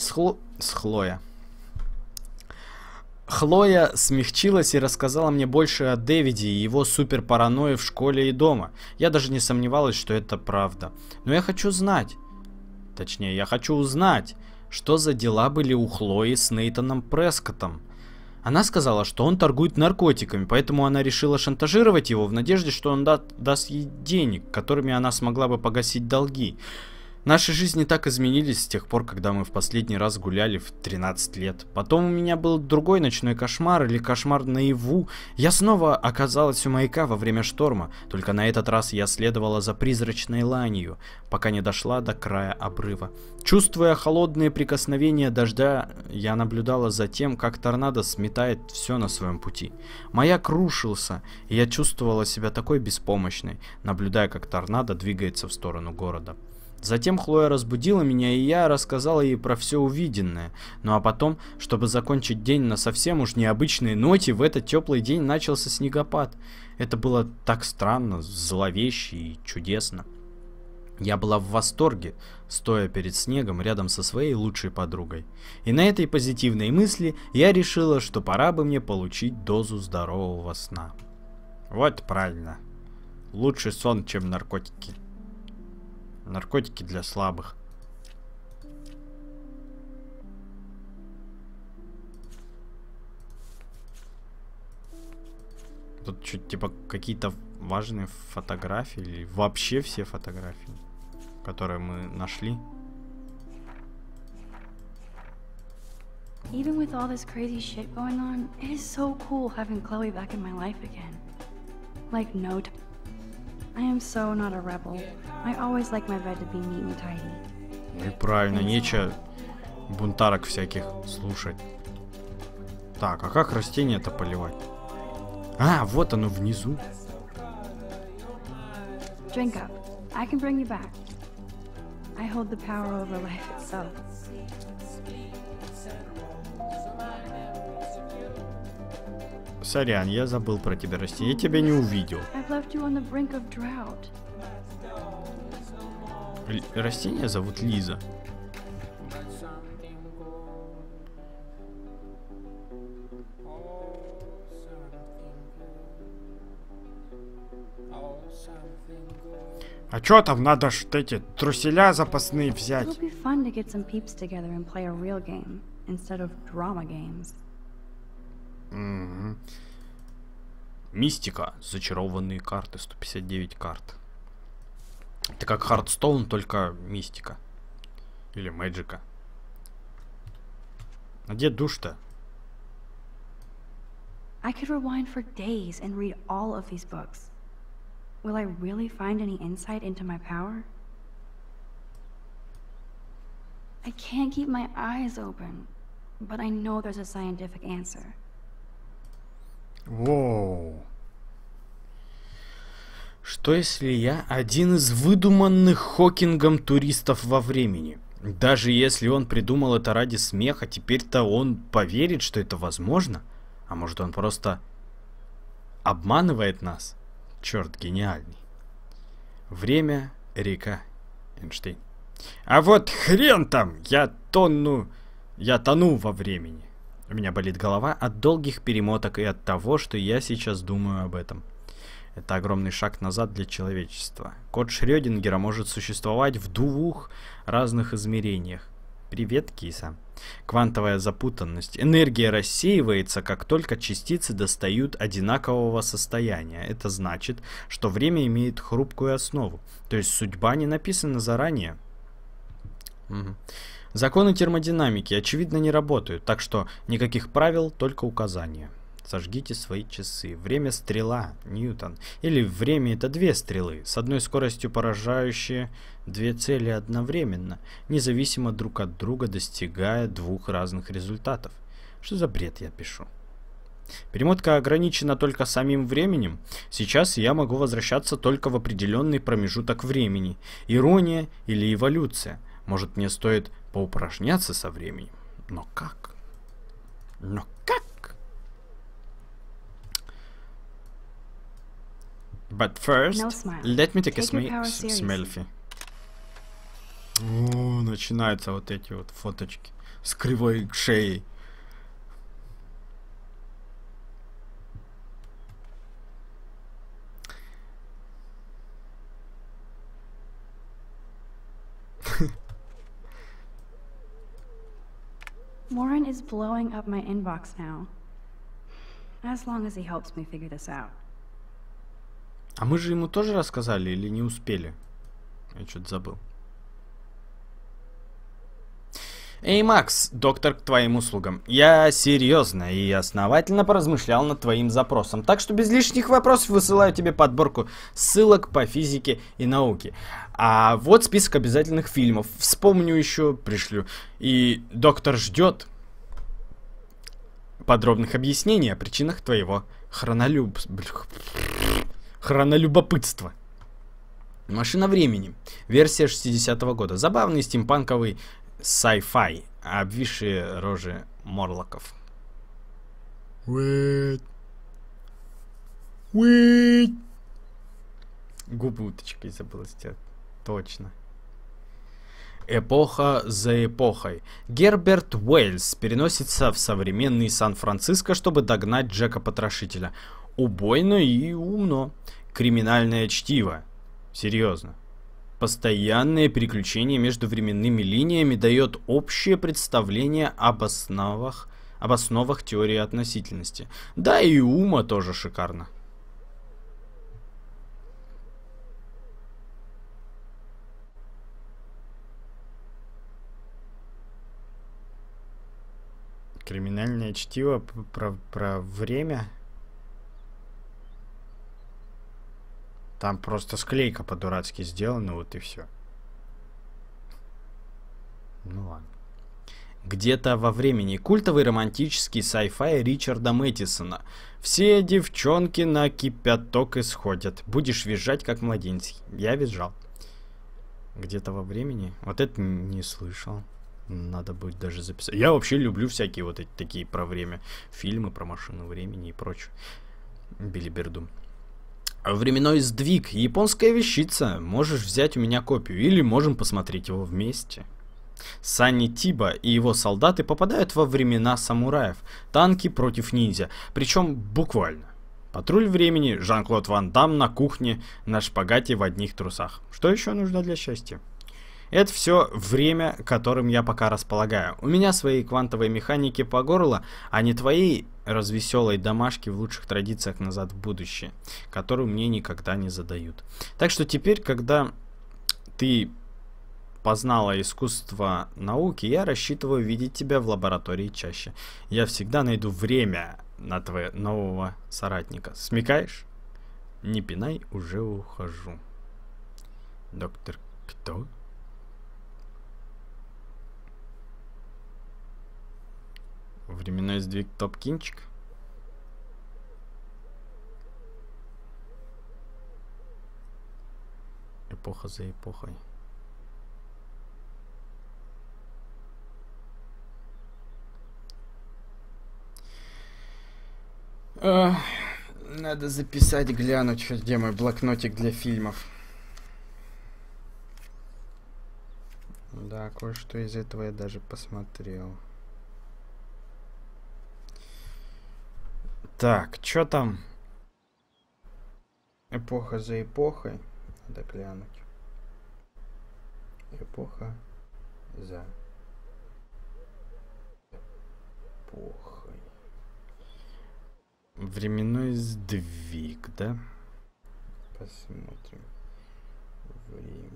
Хлоя смягчилась и рассказала мне больше о Дэвиде и его суперпаранойи в школе и дома. Я даже не сомневалась, что это правда. Но я хочу знать, точнее, я хочу узнать, что за дела были у Хлои с Нейтаном Прескоттом. Она сказала, что он торгует наркотиками, поэтому она решила шантажировать его в надежде, что он даст ей денег, которыми она смогла бы погасить долги. Наши жизни так изменились с тех пор, когда мы в последний раз гуляли в 13 лет. Потом у меня был другой ночной кошмар или кошмар наяву. Я снова оказалась у маяка во время шторма, только на этот раз я следовала за призрачной ланью, пока не дошла до края обрыва. Чувствуя холодные прикосновения дождя, я наблюдала за тем, как торнадо сметает все на своем пути. Маяк рушился, и я чувствовала себя такой беспомощной, наблюдая, как торнадо двигается в сторону города. Затем Хлоя разбудила меня, и я рассказала ей про все увиденное. Ну а потом, чтобы закончить день на совсем уж необычной ноте, в этот теплый день начался снегопад. Это было так странно, зловеще и чудесно. Я была в восторге, стоя перед снегом рядом со своей лучшей подругой. И на этой позитивной мысли я решила, что пора бы мне получить дозу здорового сна. Вот правильно. Лучший сон, чем наркотики. Наркотики для слабых. Тут чуть типа какие-то важные фотографии или вообще все фотографии, которые мы нашли.
Even with all this crazy shit going on, it is so cool having Chloe back in my life again. Like, I am so not a rebel. I always like my bed to be neat and tidy.
Ну и правильно, нечего бунтарок всяких слушать. Так, а как растение-то поливать? А, вот оно внизу.
Drink up. I can bring you back. I hold the power over life itself.
Сорян, я забыл про тебя, растение. Я тебя не увидел.
I've left you on the brink of drought.
Растение зовут Лиза. А чё там, надо ж эти труселя запасные взять.
It'll be fun to get some peeps together and play a real game instead of drama games.
Мистика. Зачарованные карты. 159 карт. Это как Хардстоун, только мистика. Или мэджика. А где душ-то?
I could rewind for days and read all of these books. Will I really find any insight into my power? I can't keep my eyes open, but I know there's a scientific answer.
Воу. Что если я один из выдуманных Хокингом туристов во времени? Даже если он придумал это ради смеха, теперь-то он поверит, что это возможно? А может, он просто обманывает нас? Черт, гениальный. Время, река, Эйнштейн. А вот хрен там, я тону во времени. У меня болит голова от долгих перемоток и от того, что я сейчас думаю об этом. Это огромный шаг назад для человечества. Код Шрёдингера может существовать в двух разных измерениях. Привет, киса. Квантовая запутанность. Энергия рассеивается, как только частицы достают одинакового состояния. Это значит, что время имеет хрупкую основу. То есть судьба не написана заранее. Законы термодинамики, очевидно, не работают, так что никаких правил, только указания. Сожгите свои часы. Время стрела, Ньютон. Или время — это две стрелы, с одной скоростью поражающие две цели одновременно, независимо друг от друга, достигая двух разных результатов. Что за бред я пишу? Перемотка ограничена только самим временем. Сейчас я могу возвращаться только в определенный промежуток времени. Ирония или эволюция. Может, мне стоит поупражняться со временем? Но как? Но как? But first, let me take a selfie. О, начинаются вот эти вот фоточки с кривой шеей.
Warren is blowing up my inbox now. As long as he helps me figure this out.
А мы же ему тоже рассказали или не успели? Я что-то забыл. Эй, Макс, доктор, к твоим услугам. Я серьезно и основательно поразмышлял над твоим запросом, так что без лишних вопросов высылаю тебе подборку ссылок по физике и науке. А вот список обязательных фильмов. Вспомню еще, пришлю. И доктор ждет подробных объяснений о причинах твоего хронолюбопытства. Машина времени. Версия 60-го года. Забавный стимпанковый sci-fi. Обвисшие рожи морлоков. Wait. Губы уточкой забыл сделать. Точно. Эпоха за эпохой. Герберт Уэллс переносится в современный Сан-Франциско, чтобы догнать Джека-потрошителя. Убойно и умно. Криминальное чтиво. Серьезно. Постоянное переключение между временными линиями дает общее представление об основах теории относительности. Да и ума тоже шикарно. Криминальное чтиво про время. Там просто склейка по-дурацки сделана, вот и все. Ну ладно. Где-то во времени. Культовый романтический sci-fi Ричарда Мэттисона. Все девчонки на кипяток исходят. Будешь визжать, как младенец. Я визжал. Где-то во времени. Вот это не слышал. Надо будет даже записать. Я вообще люблю всякие вот эти такие про время. Фильмы про машину времени и прочее. Билиберду. Временной сдвиг. Японская вещица. Можешь взять у меня копию. Или можем посмотреть его вместе. Санни Тиба и его солдаты попадают во времена самураев. Танки против ниндзя. Причем буквально. Патруль времени. Жан-Клод Ван Дамм на кухне на шпагате в одних трусах. Что еще нужно для счастья? Это все время, которым я пока располагаю. У меня свои квантовые механики по горло, а не твои развеселой домашки в лучших традициях назад в будущее, которую мне никогда не задают. Так что теперь, когда ты познала искусство науки, я рассчитываю видеть тебя в лаборатории чаще. Я всегда найду время на твоего нового соратника. Смекаешь? Не пинай, уже ухожу. Доктор кто? Временной сдвиг топ-кинчик. Эпоха за эпохой. Надо записать, глянуть, где мой блокнотик для фильмов. Да, кое-что из этого я даже посмотрел. Так, что там? Эпоха за эпохой. Надо глянуть. Эпоха за эпохой. Временной сдвиг, да? Посмотрим. Временной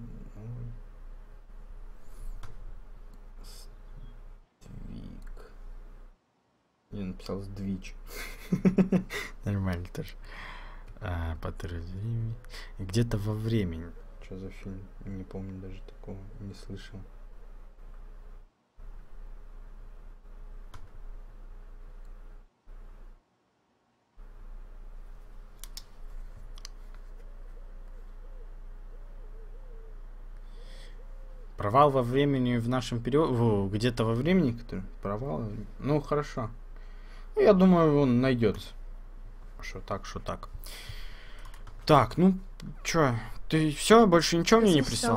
сдвиг. Я написал сдвич. Нормально тоже. Патруль времени. Где-то во времени. Что за фильм? Не помню, даже такого не слышал. Провал во времени в нашем периоде. Где-то во времени, который. Провал. Ну, хорошо. Я думаю, он найдется. Что так, что так. Так, ну, чё? Ты все, больше ничего мне не прислал?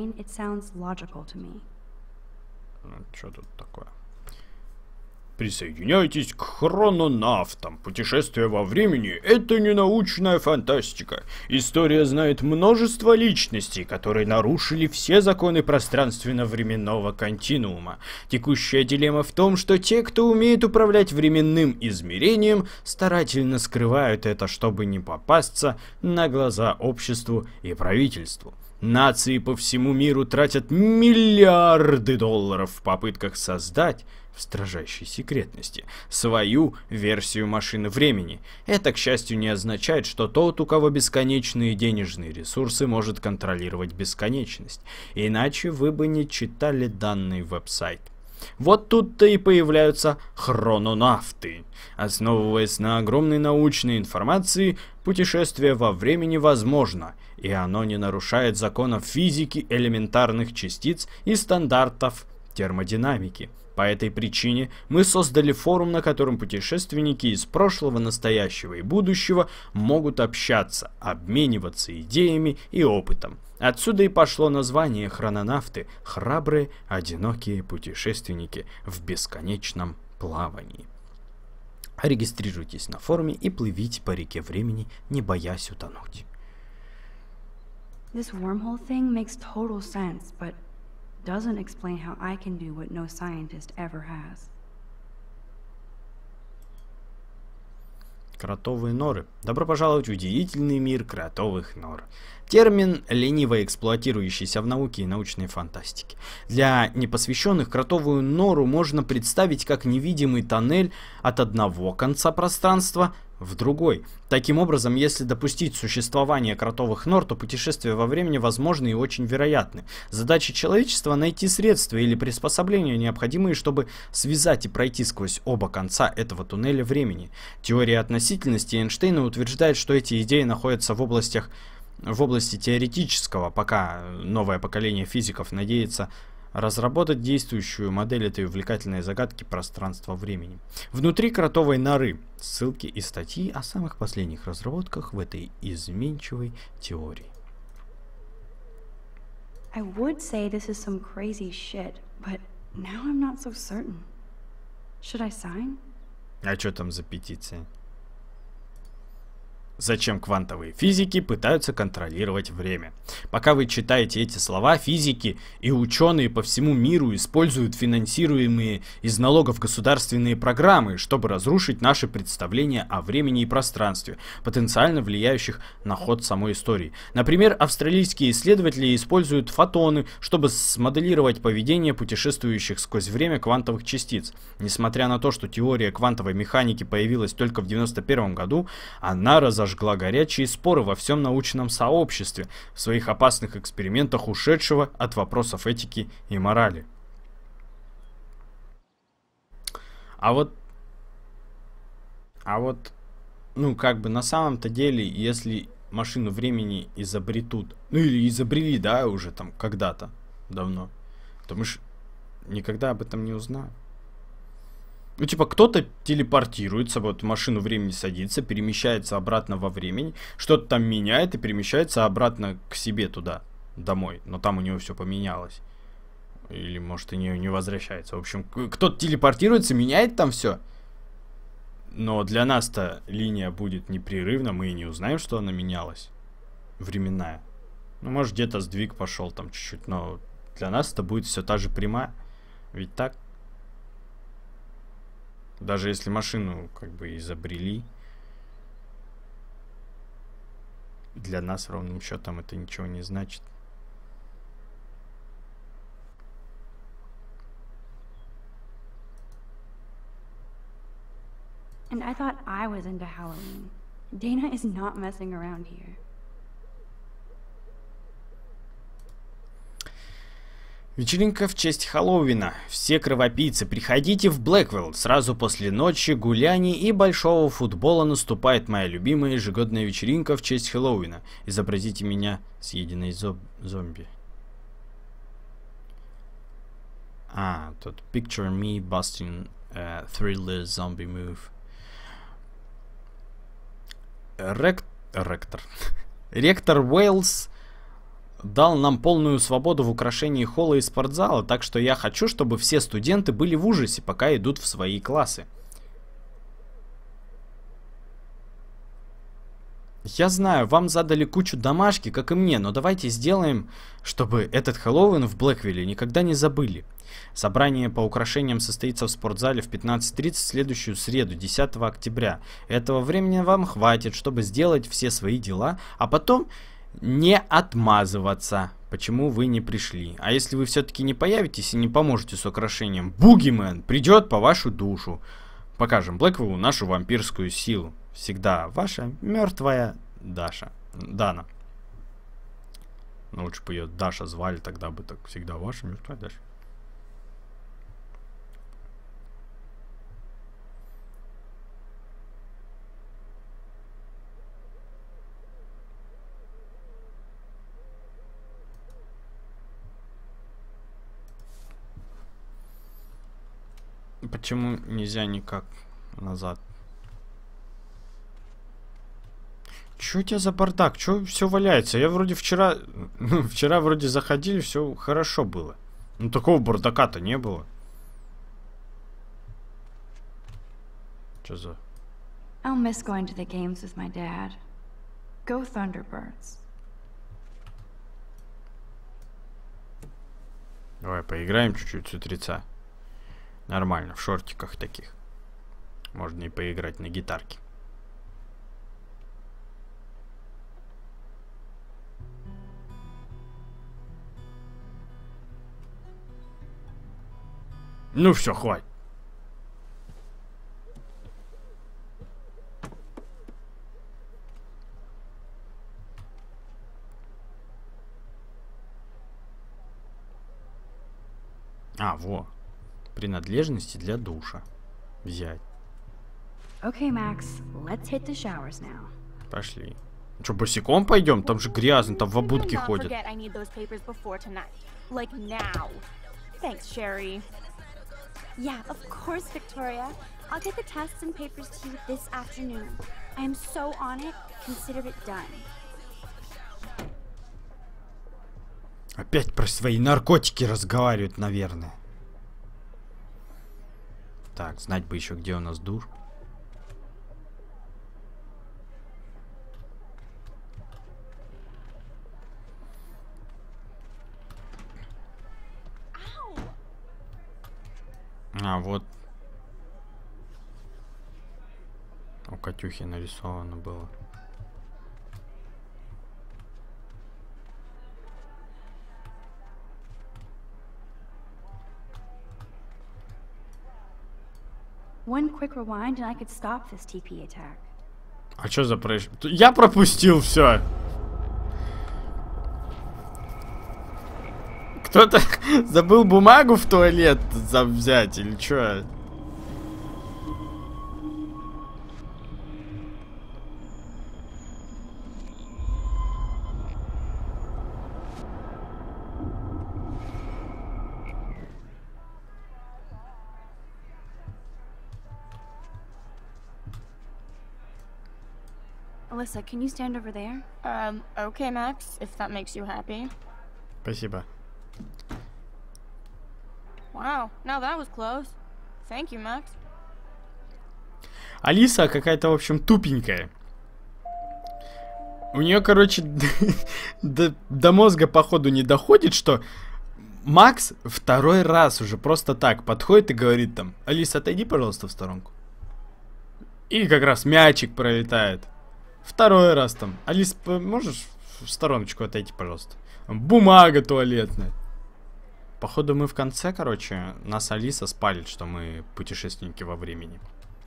Что тут такое? Присоединяйтесь к хрононавтам. Путешествие во времени — это не научная фантастика. История знает множество личностей, которые нарушили все законы пространственно-временного континуума. Текущая дилемма в том, что те, кто умеет управлять временным измерением, старательно скрывают это, чтобы не попасться на глаза обществу и правительству. Нации по всему миру тратят миллиарды долларов в попытках создать в строжайшей секретности свою версию машины времени. Это, к счастью, не означает, что тот, у кого бесконечные денежные ресурсы, может контролировать бесконечность. Иначе вы бы не читали данный веб-сайт. Вот тут-то и появляются хрононавты. Основываясь на огромной научной информации, путешествие во времени возможно, и оно не нарушает законов физики, элементарных частиц и стандартов термодинамики. По этой причине мы создали форум, на котором путешественники из прошлого, настоящего и будущего могут общаться, обмениваться идеями и опытом. Отсюда и пошло название хрононавты — храбрые, одинокие путешественники в бесконечном плавании. Регистрируйтесь на форуме и плывите по реке времени, не боясь утонуть.
This wormhole thing makes total sense, but doesn't explain how I can do what no scientist ever has.
Кротовые норы. Добро пожаловать в удивительный мир кротовых нор. Термин, лениво эксплуатирующийся в науке и научной фантастике. Для непосвященных кротовую нору можно представить как невидимый тоннель от одного конца пространства в другой. Таким образом, если допустить существование кротовых нор, то путешествия во времени возможны и очень вероятны. Задача человечества — найти средства или приспособления, необходимые, чтобы связать и пройти сквозь оба конца этого туннеля времени. Теория относительности Эйнштейна утверждает, что эти идеи находятся в области теоретического, пока новое поколение физиков надеется разработать действующую модель этой увлекательной загадки пространства-времени. Внутри кротовой норы ссылки и статьи о самых последних разработках в этой изменчивой теории.
I would say this is some crazy shit, but now I'm not so certain. Should I sign?
А что там за петиция? Зачем квантовые физики пытаются контролировать время? Пока вы читаете эти слова, физики и ученые по всему миру используют финансируемые из налогов государственные программы, чтобы разрушить наши представления о времени и пространстве, потенциально влияющих на ход самой истории. Например, австралийские исследователи используют фотоны, чтобы смоделировать поведение путешествующих сквозь время квантовых частиц. Несмотря на то, что теория квантовой механики появилась только в 1991 году, она разожгла горячие споры во всем научном сообществе в своих опасных экспериментах, ушедшего от вопросов этики и морали. А вот, ну как бы на самом-то деле, если машину времени изобретут, ну или изобрели, да, уже там когда-то давно, то мы ж никогда об этом не узнаем. Ну, типа, кто-то телепортируется, вот в машину времени садится, перемещается обратно во времени, что-то там меняет и перемещается обратно к себе туда, домой. Но там у него все поменялось. Или, может, и не возвращается. В общем, кто-то телепортируется, меняет там все. Но для нас-то линия будет непрерывна, мы и не узнаем, что она менялась. Временная. Ну, может, где-то сдвиг пошел там чуть-чуть, но для нас это будет все та же прямая. Ведь так? Даже если машину как бы изобрели, для нас ровным счетом это ничего не значит.
And I thought I was into Halloween. Dana is not messing around here.
Вечеринка в честь Хэллоуина. Все кровопийцы, приходите в Блэквилл. Сразу после ночи гуляний и большого футбола наступает моя любимая ежегодная вечеринка в честь Хэллоуина. Изобразите меня съеденной зомби. А, тут picture me busting a thriller zombie move. Ректор Уэллс дал нам полную свободу в украшении холла и спортзала, так что я хочу, чтобы все студенты были в ужасе, пока идут в свои классы. Я знаю, вам задали кучу домашки, как и мне, но давайте сделаем, чтобы этот Хэллоуин в Блэквилле никогда не забыли. Собрание по украшениям состоится в спортзале в 15:30 в следующую среду, 10 октября. Этого времени вам хватит, чтобы сделать все свои дела, а потом не отмазываться, почему вы не пришли. А если вы все-таки не появитесь и не поможете с украшением, Бугимен придет по вашу душу. Покажем Блэквиллу нашу вампирскую силу. Всегда ваша мертвая Дана. Ну, лучше бы ее Даша звали, тогда бы так всегда ваша мертвая Даша. Почему нельзя никак назад? Чё у тебя за бардак? Чё все валяется? Я вроде вчера вроде заходили, все хорошо было. Ну такого бардака-то не было. Чё за?
I'll miss going to the games with my dad. Go Thunderbirds.
Давай поиграем чуть-чуть с утреца. Нормально, в шортиках таких. Можно и поиграть на гитарке. Ну все, хватит. А, во. Принадлежности для душа. Взять.
Okay, Max, let's hit the showers now.
Пошли. Что, босиком пойдем? Там же грязно, там в обутке ходят.
Like now. Thanks, Sherry. Yeah, of course, Victoria. I'll get the tests and papers to you this afternoon. I am so on it. Consider it done.
Опять про свои наркотики разговаривают, наверное. Так, знать бы еще, где у нас душ. А, вот. У Катюхи нарисовано было.
One quick rewind and I could stop this TP attack.
А что за происшествие? Я пропустил все. Кто-то забыл бумагу в туалет взять или что?
Alyssa, can you stand over there?
Okay, Max, if that makes you happy.
Спасибо.
Wow, now that was close. Thank you, Max.
Алиса какая-то, в общем, тупенькая. У нее, короче, до мозга, походу, не доходит, что Макс второй раз уже просто так подходит и говорит там: Алиса, отойди, пожалуйста, в сторонку. И как раз мячик пролетает. Второй раз там: Алис, можешь в стороночку отойти, пожалуйста? Бумага туалетная. Походу мы в конце, короче, нас Алиса спалит, что мы путешественники во времени.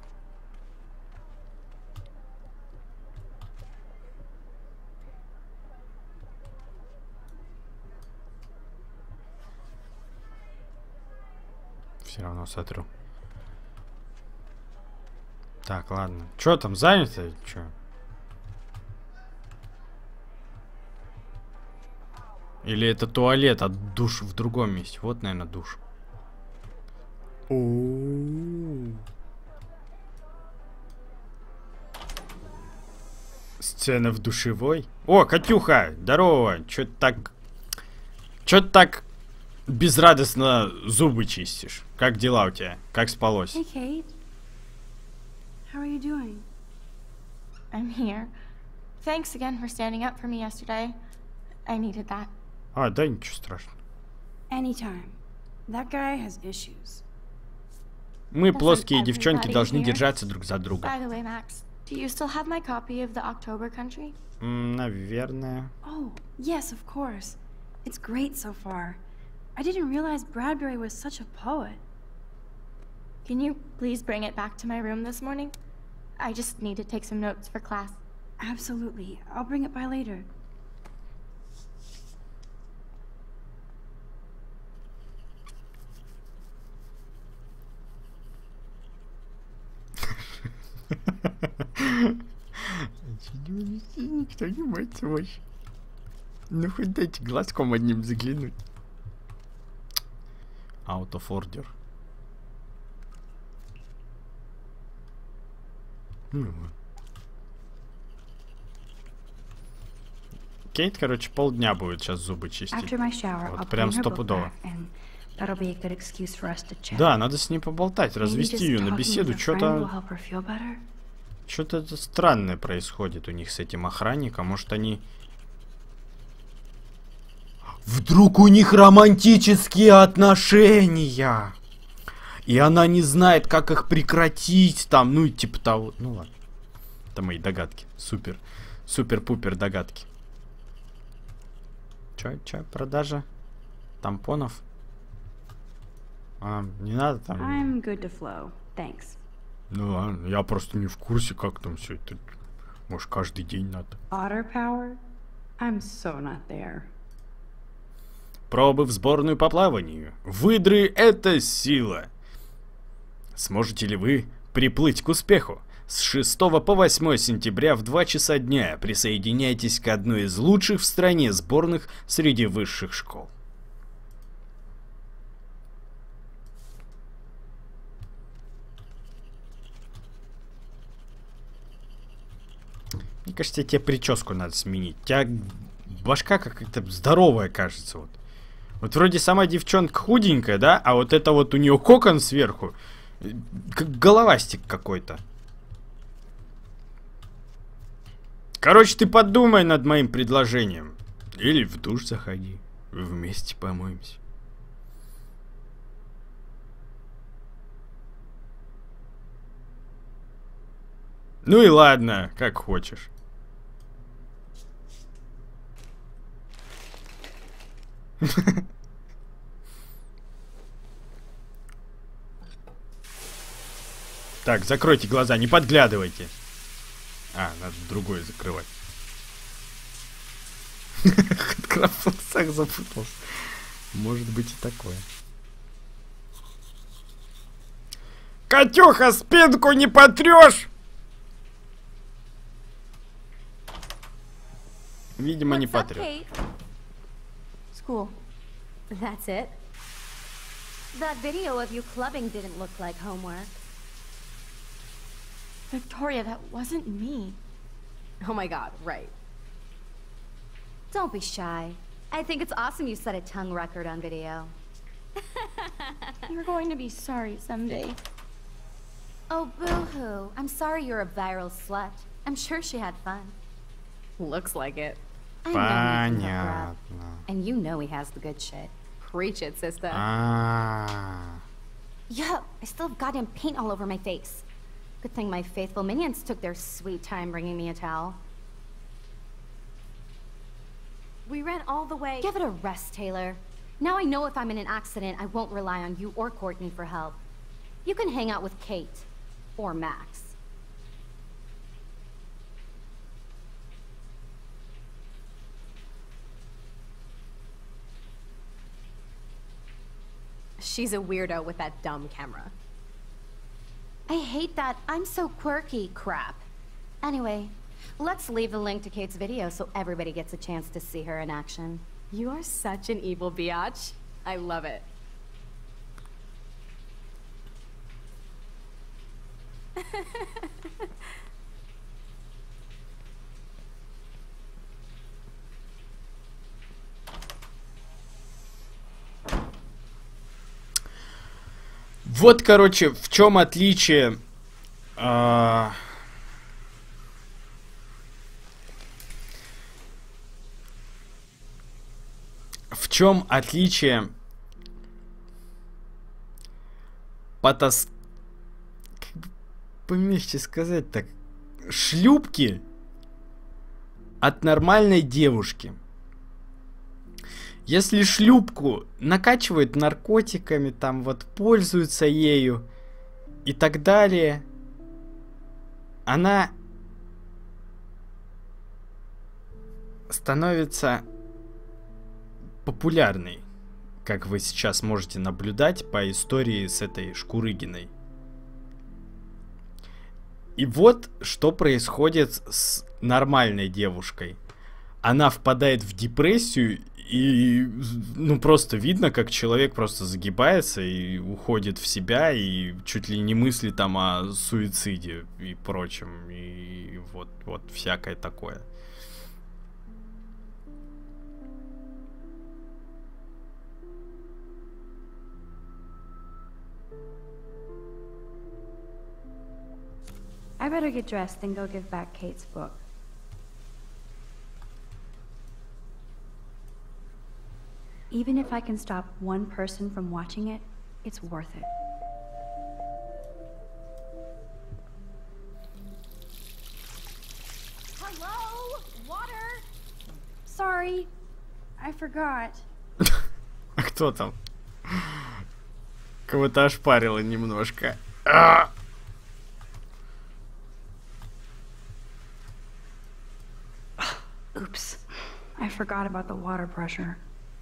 Все равно сотру. Так, ладно. Чё там, занято? Чё? Или это туалет, а душ в другом месте? Вот, наверное, душ. Сцена в душевой. О, Катюха, здорово. Чё-то так безрадостно зубы чистишь. Как дела у тебя? Как спалось?
Hey, Kate. How are you doing?
I'm here. Thanks again for standing up for me yesterday. I needed that.
А, да, ничего страшного.
Anytime. That guy has issues.
Мы, плоские девчонки, должны держаться друг за друга.
By the way, Max, do you still have my copy of the October Country?
Наверное.
Oh, yes, of course. It's great so far. I didn't realize Bradbury was such a poet.
Can you please bring it back to my room this morning? I just need to take some notes for class.
Absolutely. I'll bring it by later.
Никто не моется больше. Ну хоть дайте глазком одним заглянуть. Out of order. Кейт, короче, полдня будет сейчас зубы чистить. Вот прям стопудово. Да, надо с ней поболтать, развести ее на беседу. Что-то странное происходит у них с этим охранником. Может, они... Вдруг у них романтические отношения! И она не знает, как их прекратить там, ну и типа того. Ну ладно. Это мои догадки. Супер. Супер-пупер догадки. Чё, продажа тампонов? Не надо там...
I'm good to flow. Thanks.
Ну ладно, я просто не в курсе, как там все это. Может, каждый день надо.
Otter power? I'm so not there.
Пробы в сборную по плаванию. Выдры — это сила. Сможете ли вы приплыть к успеху? С 6 по 8 сентября в 2 часа дня присоединяйтесь к одной из лучших в стране сборных среди высших школ. Мне кажется, тебе прическу надо сменить. У тебя башка какая-то здоровая, кажется. Вот вроде сама девчонка худенькая, да? А вот это вот у нее кокон сверху. Как головастик какой-то. Короче, ты подумай над моим предложением. Или в душ заходи. Вместе помоемся. Ну и ладно, как хочешь. Так, закройте глаза, не подглядывайте. Надо другое закрывать. Крафт в волосах запутался. Может быть и такое. Катюха, спинку не потрешь! Видимо, не потрёт.
School. That's it.
That video of you clubbing didn't look like homework.
Victoria, that wasn't me.
Oh my god, right.
Don't be shy. I think it's awesome you set a tongue record on video.
You're going to be sorry someday.
Oh, boo-hoo. I'm sorry you're a viral slut. I'm sure she had fun.
Looks like it.
I know Nathan hooked her up. And you know he has the good shit.
Preach it, sister.
Yup, I still have goddamn paint all over my face. Good thing my faithful minions took their sweet time bringing me a towel.
We ran all the way.
Give it a rest, Taylor. Now I know if I'm in an accident, I won't rely on you or Courtney for help. You can hang out with Kate. Or Max.
She's a weirdo with that dumb camera.
I hate that I'm so quirky crap. Anyway, let's leave the link to Kate's video so everybody gets a chance to see her in action.
You are such an evil biatch. I love it.
Вот, короче, в чем отличие... В чем отличие как бы помягче сказать так, шлюпки от нормальной девушки? Если шлюпку накачивают наркотиками, там вот пользуются ею и так далее, она становится популярной, как вы сейчас можете наблюдать по истории с этой Шкурыгиной. И вот что происходит с нормальной девушкой. Она впадает в депрессию, и ну просто видно, как человек просто загибается и уходит в себя, и чуть ли не мысли там о суициде и прочем, и вот всякое такое.
I better get dressed and go give back Kate's book. Even if I can stop one person from watching it, it's worth it.
Hello? Water? Sorry. I forgot.
А кто там? Кого-то ошпарило немножко.
Oops. I forgot about the water pressure.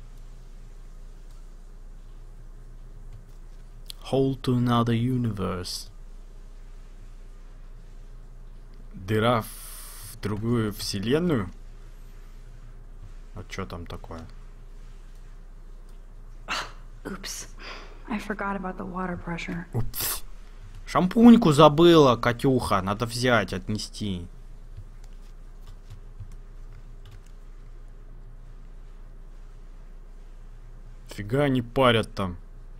Hole to another universe. Дыра в другую вселенную? А чё там такое?
Oops. I forgot about the water pressure.
Упс. Шампуньку забыла, Катюха. Надо взять, отнести. Фига они парят там.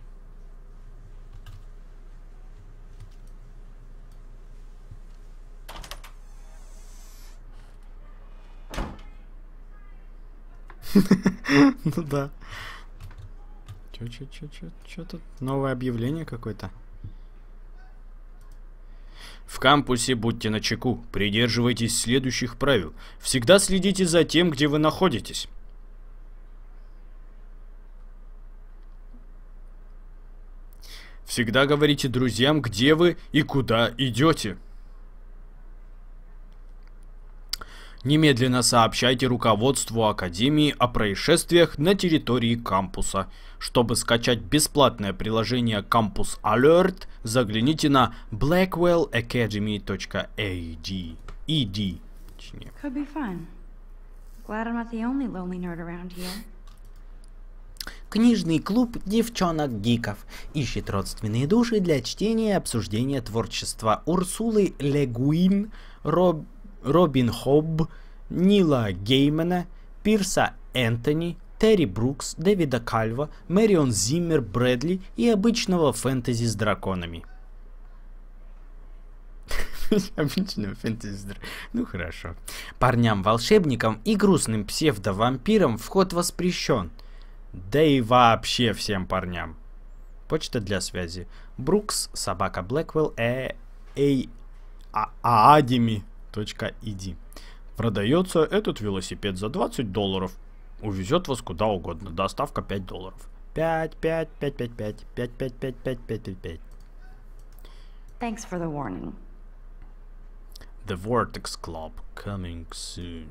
Ну да. Чё тут? Новое объявление какое-то? В кампусе будьте начеку. Придерживайтесь следующих правил. Всегда следите за тем, где вы находитесь. Всегда говорите друзьям, где вы и куда идете. Немедленно сообщайте руководству Академии о происшествиях на территории кампуса. Чтобы скачать бесплатное приложение Campus Alert, загляните на blackwellacademy.ed.
Could be fun. Glad I'm not the only lonely nerd around here.
Книжный клуб девчонок-гиков ищет родственные души для чтения и обсуждения творчества Урсулы Ле Гуин, Робин Хобб, Нила Геймана, Пирса Энтони, Терри Брукс, Дэвида Кальва, Мэрион Зиммер Брэдли и обычного фэнтези с драконами.
Обычного фэнтези с драконами. Ну хорошо.
Парням-волшебникам и грустным псевдо-вампирам вход воспрещен.
Да и вообще всем парням. Почта для связи.
Брукс, собака Blackwell,
Academy.ed. Продается этот велосипед за $20. Увезет вас куда угодно. Доставка $5. 5.
Thanks for the warning.
The Vortex Club coming soon.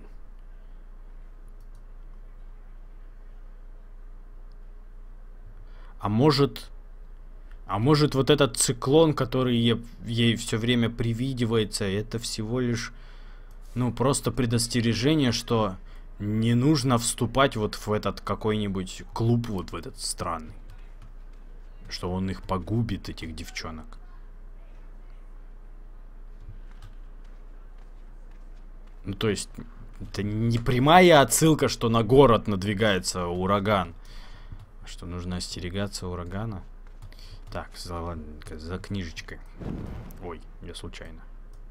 А может вот этот циклон, который ей все время привидевается, это всего лишь, ну, просто предостережение, что не нужно вступать вот в этот какой-нибудь клуб, вот в этот странный. Что он их погубит, этих девчонок. Ну, то есть, это не прямая отсылка, что на город надвигается ураган. Что нужно остерегаться урагана. Так, за книжечкой. Ой, я случайно.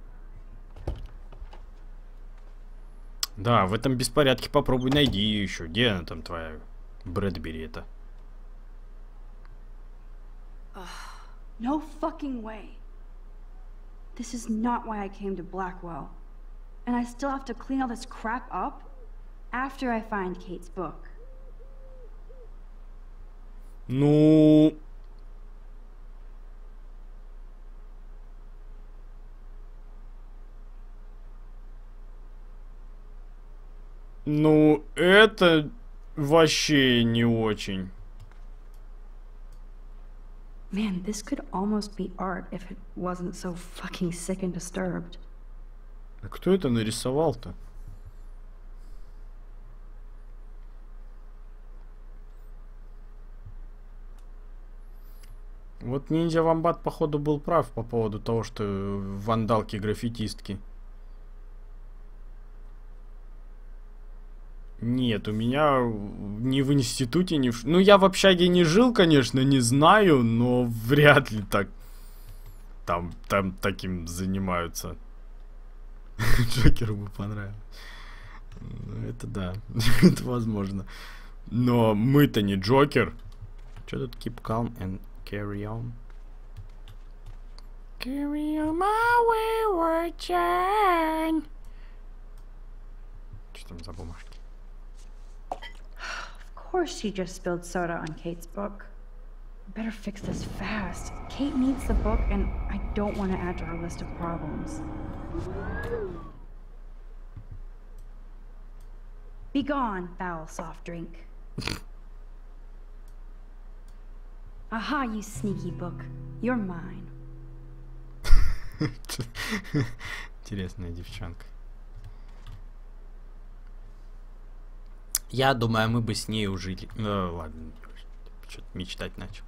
Да, в этом беспорядке попробуй найди ее еще. Где она там, твоя Брэдбери это?
No fucking way. This is not why I came to Blackwell. And I still have to clean all this crap up after I find Kate's book.
Ну... Ну, это вообще не очень.
Man, this could almost be art if it wasn't so fucking sick and disturbed.
А кто это нарисовал-то? Вот Ниндзя Вомбат, походу, был прав по поводу того, что вандалки-граффитистки. Нет, у меня ни в институте, ни в... Ну, я в общаге не жил, конечно, не знаю, но вряд ли так... Там таким занимаются. Джокеру бы понравилось. Это да, это возможно. Но мы-то не Джокер. Что тут keep calm and carry on? Carry on my wayward child. Что там за бумажки?
Of course she just spilled soda on Kate's book. better fix this fast. Kate needs the book, and I don't want to add to her list of problems. Be gone, foul soft drink. Aha, you sneaky book. You're mine.
Интересная девчонка.
Я думаю, мы бы с ней ужили. Ладно, что-то мечтать начал.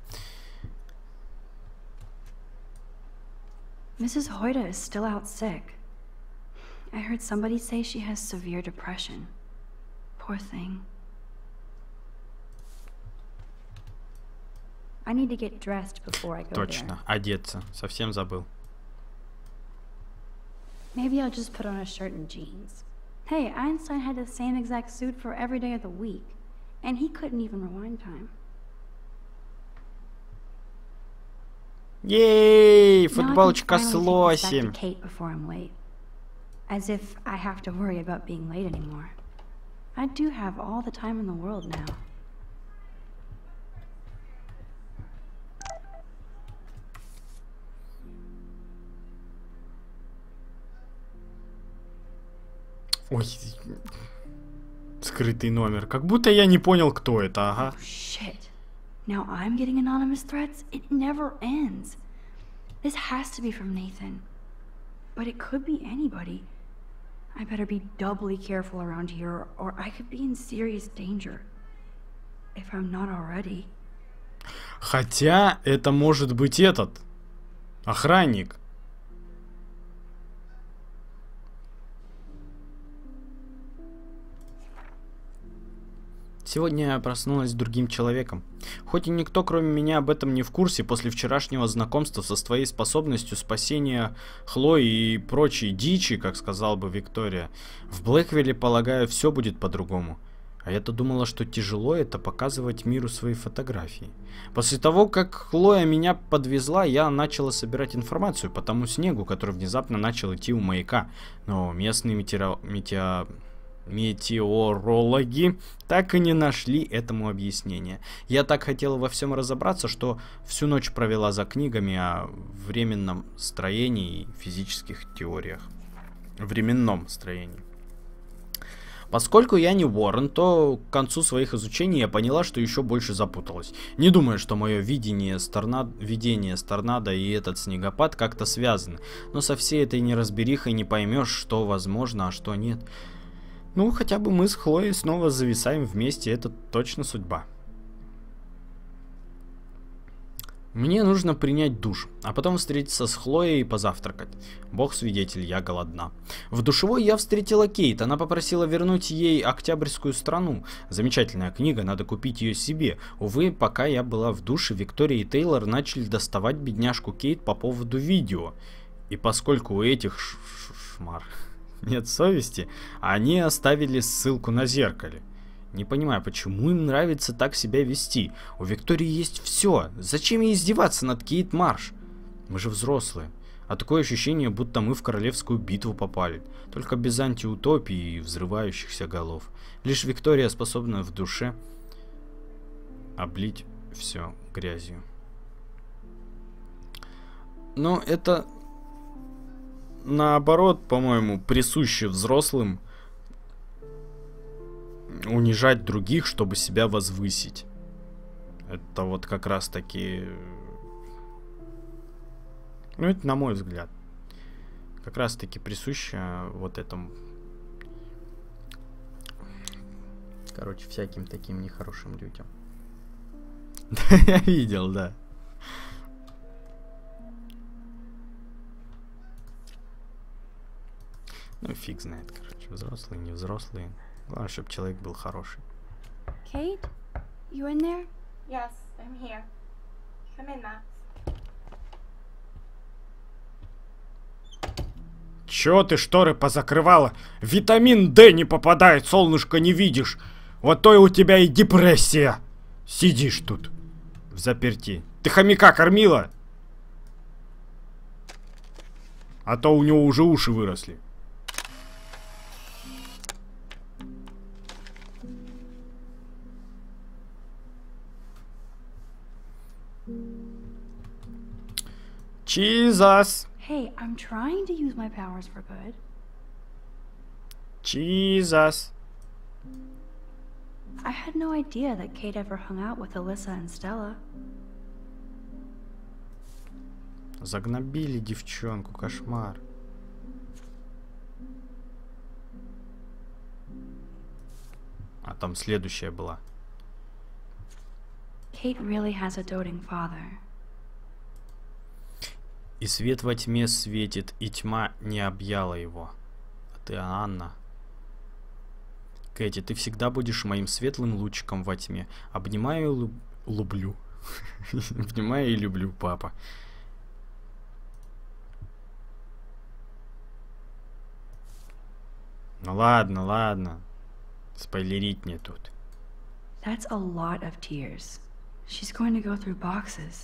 Mrs. Hoyta is still out sick. I heard somebody say she has severe depression. Poor thing. I need to get dressed before I go
Точно, одеться. Совсем забыл.
Maybe I'll just put on a shirt and jeans. Hey, Einstein had the same exact suit for every day of the week, and he couldn't even rewind time.
Ей, футболочка с лосем.
Kate before I'm late. As if I have to worry about being late anymore. I do have all the time in the world now.
Ой, скрытый номер. Как будто я не понял, кто это, ага.
Oh, shit. Now I'm getting anonymous threats? It never ends. This has to be from Nathan. But it could be anybody. I better be doubly careful around here, or I could be in serious danger. If I'm not already.
Хотя это может быть этот охранник.
Сегодня я проснулась с другим человеком. Хоть и никто, кроме меня, об этом не в курсе, после вчерашнего знакомства со своей способностью спасения Хлои и прочей дичи, как сказал бы Виктория, в Блэквилле, полагаю, все будет по-другому. А я-то думала, что тяжело это показывать миру свои фотографии. После того, как Хлоя меня подвезла, я начала собирать информацию по тому снегу, который внезапно начал идти у маяка. Но местные метеорологи так и не нашли этому объяснения. Я так хотела во всем разобраться, что всю ночь провела за книгами о временном строении и физических теориях. Временном строении. Поскольку я не Уоррен, то к концу своих изучений я поняла, что еще больше запуталась. Не думаю, что мое видение с торнадо и этот снегопад как-то связаны. Но со всей этой неразберихой не поймешь, что возможно, а что нет. Ну, хотя бы мы с Хлоей снова зависаем вместе, это точно судьба. Мне нужно принять душ, а потом встретиться с Хлоей и позавтракать. Бог свидетель, я голодна. В душевой я встретила Кейт, она попросила вернуть ей «Октябрьскую страну». Замечательная книга, надо купить ее себе. Увы, пока я была в душе, Виктория и Тейлор начали доставать бедняжку Кейт по поводу видео. И поскольку у этих шмар нет совести, они оставили ссылку на зеркале. Не понимаю, почему им нравится так себя вести. У Виктории есть все. Зачем ей издеваться над Кейт Марш? Мы же взрослые. А такое ощущение, будто мы в королевскую битву попали. Только без антиутопии и взрывающихся голов. Лишь Виктория способна в душе облить все грязью. Но это... наоборот, по-моему, присуще взрослым унижать других, чтобы себя возвысить. Это вот как раз таки... ну, это на мой взгляд. Как раз таки присуще вот этому... короче, всяким таким нехорошим людям. Да, я видел, да. Ну, фиг знает, короче, взрослые, не взрослые. Главное, чтобы человек был хороший.
Kate, you in there? Yes, I'm here. Come in, Max.
Чё ты шторы позакрывала? Витамин D не попадает, солнышко не видишь. Вот то и у тебя и депрессия. Сидишь тут взаперти. Ты хомяка кормила? А то у него уже уши выросли. Jesus.
Hey, I'm trying to use my powers for good.
Jesus.
I had no idea that Kate ever hung out with Alyssa and Stella.
Загнобили девчонку, кошмар. А там следующая была.
Kate really has a doting father.
И свет во тьме светит, и тьма не объяла его. А ты, Анна. Кэти, ты всегда будешь моим светлым лучиком во тьме. Обнимаю и люблю. Обнимаю и люблю, папа. Ну ладно, ладно. Спойлерить мне тут.
That's a lot of tears. She's going to go through boxes.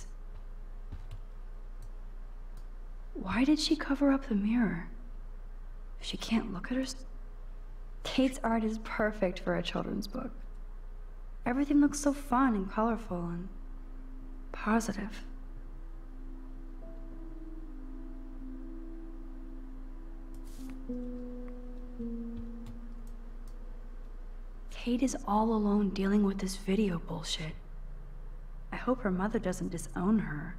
Why did she cover up the mirror? If she can't look at her... Kate's art is perfect for a children's book. Everything looks so fun and colorful and positive. Kate is all alone dealing with this video bullshit. I hope her mother doesn't disown her.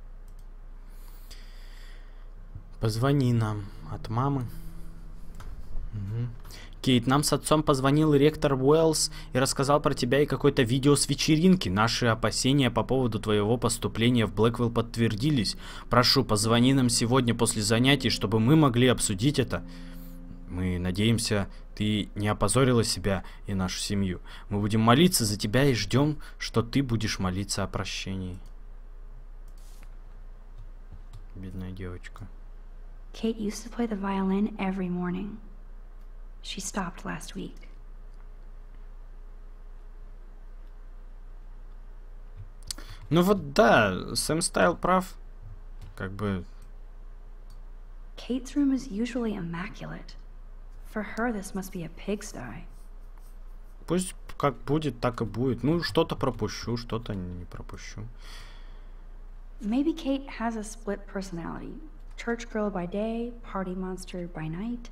Позвони нам от мамы. Угу. Кейт, нам с отцом позвонил ректор Уэллс и рассказал про тебя и какое-то видео с вечеринки. Наши опасения по поводу твоего поступления в Блэквилл подтвердились. Прошу, позвони нам сегодня после занятий, чтобы мы могли обсудить это. Мы надеемся, ты не опозорила себя и нашу семью. Мы будем молиться за тебя и ждем, что ты будешь молиться о прощении. Бедная девочка.
Kate used to play the violin every morning. She stopped last week.
Ну вот да, Сэм Стайл прав. Как бы...
Kate's room is usually immaculate. For her, this must be a pigsty.
Пусть как будет, так и будет. Ну, что-то пропущу, что-то не пропущу.
Maybe Kate has a split personality. Church girl by day, party monster by night.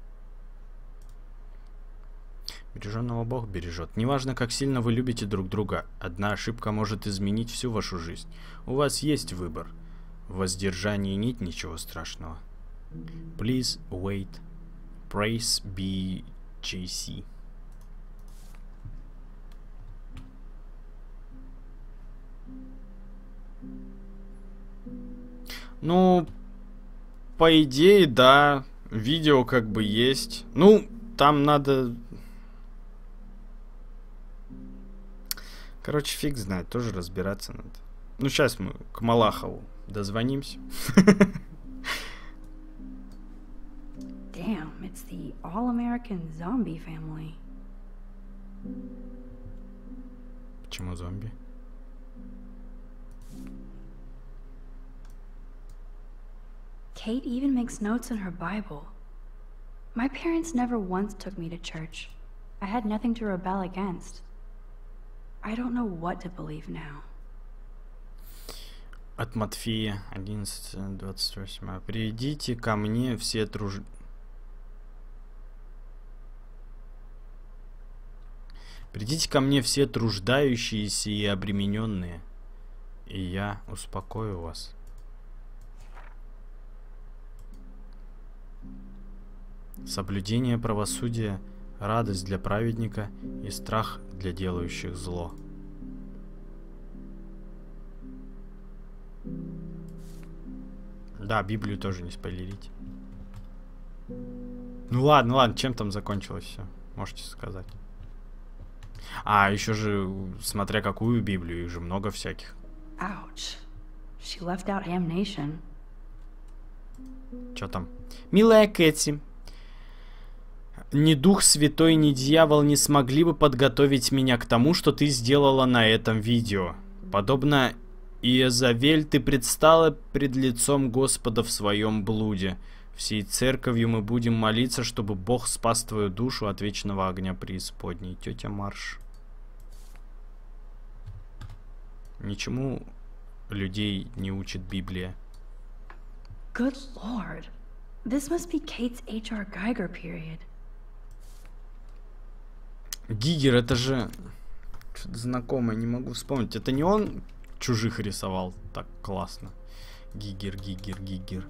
Береженного Бог бережет. Неважно, как сильно вы любите друг друга, одна ошибка может изменить всю вашу жизнь. У вас есть выбор. В воздержании нет ничего страшного. Please wait. Praise be JC. Ну, по идее, да. Видео как бы есть. Ну, там надо... Короче, фиг знает, тоже разбираться надо. Ну, сейчас мы к Малахову дозвонимся.
Damn, it's the all-American zombie family.
Почему зомби?
Kate even makes notes in her Bible. My parents never once took me to church. I had nothing to rebel against. I don't know what to believe now.
От Матфея 11:28. Придите ко мне все Придите ко мне все труждающиеся и обремененные, и я успокою вас. Соблюдение правосудия — радость для праведника и страх для делающих зло. Да, Библию тоже не спойлерить. Ну ладно, ладно, чем там закончилось все? Можете сказать. А, еще же, смотря какую Библию, их же много всяких.
Ouch. She left out Damnation.
Че там? Милая Кэти, ни Дух Святой, ни дьявол не смогли бы подготовить меня к тому, что ты сделала на этом видео. Подобно Иезавель, ты предстала пред лицом Господа в своем блуде. Всей церковью мы будем молиться, чтобы Бог спас твою душу от вечного огня преисподней. Тетя Марш. Ничему людей не учит Библия.
Good lord. This must be Kate's H.R. Geiger period.
Гигер, это же... Что-то знакомое, не могу вспомнить. Это не он чужих рисовал так классно? Гигер, Гигер, Гигер.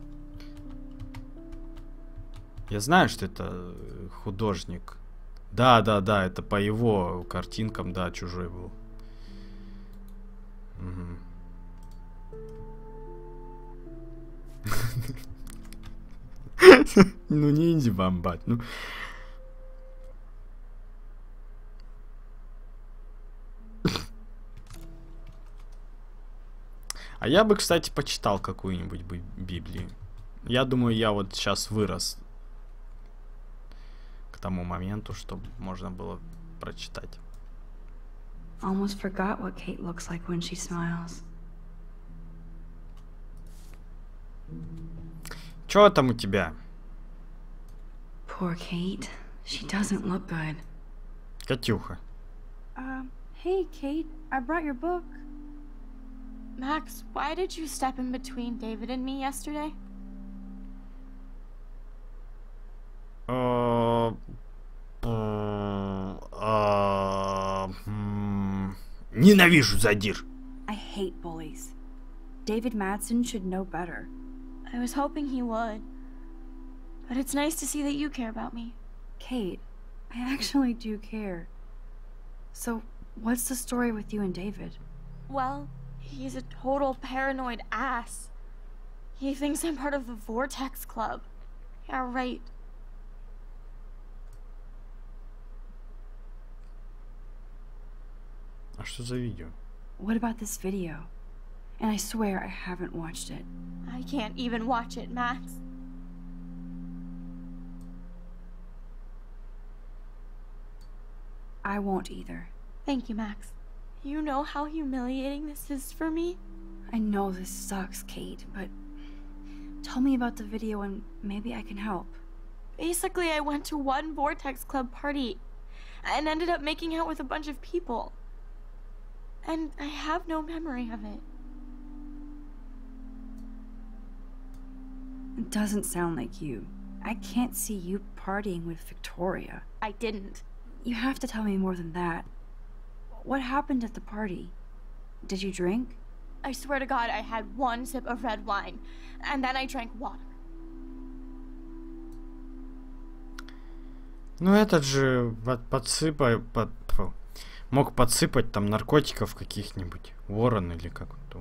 Я знаю, что это художник. Да, это по его картинкам, да, чужой был. Ну не иди бомбать, ну. А я бы, кстати, почитал какую-нибудь Библию. Я думаю, я вот сейчас вырос к тому моменту, чтобы можно было прочитать.
Almost forgot what Kate looks like when she smiles.
Чё там у тебя?
Poor Kate. She doesn't look good.
Катюха.
Hey, Kate. I brought your book. Max, why did you step in between David and me yesterday?
Ненавижу задир.
I hate bullies. David Madsen should know better.
I was hoping he would. But it's nice to see that you care about me.
Kate, I actually do care. So, what's the story with you and David?
Well, he's a total paranoid ass. He thinks I'm part of the Vortex Club. Yeah, right.
А что за видео?
What about this video? And I swear I haven't watched it.
I can't even watch it, Max.
I won't either.
Thank you, Max. You know how humiliating this is for me?
I know this sucks, Kate, but tell me about the video and maybe I can help.
Basically, I went to one Vortex Club party and ended up making out with a bunch of people. And I have no memory of it.
It doesn't sound like you. I can't see you partying with Victoria.
I didn't.
You have to tell me more than that. What happened at the party? Did you drink?
I swear to God, I had one sip of red wine, and then I drank water.
Ну этот же мог подсыпать там наркотиков каких-нибудь. Ворон или как-то.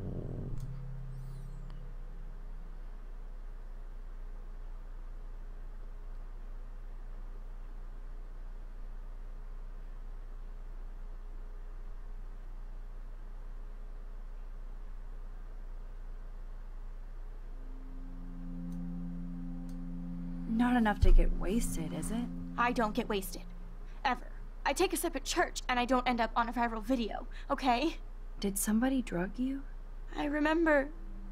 Not enough to get wasted, is it?
I don't get wasted. Ever. I take a sip at church and I don't end up on a viral video, okay?
Did somebody drug you?
I remember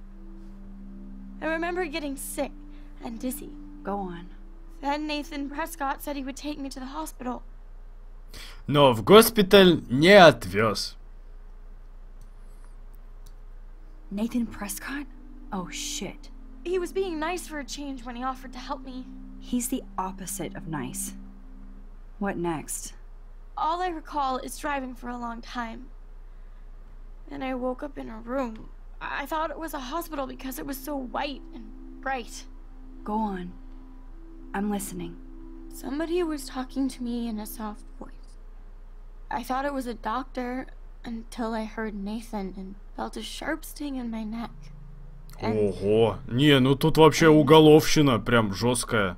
getting sick and dizzy.
Go on.
Then Nathan Prescott said he would take me to the hospital.
Но в госпиталь не отвез.
Nathan Prescott? Oh shit.
He was being nice for a change when he offered to help me.
He's the opposite of nice. What next?
All I recall is driving for a long time. Then I woke up in a room. I thought it was a hospital because it was so white and bright.
Go on. I'm listening.
Somebody was talking to me in a soft voice. I thought it was a doctor until I heard Nathan and felt a sharp sting in my neck.
Ого, не, ну тут вообще уголовщина, прям жесткая.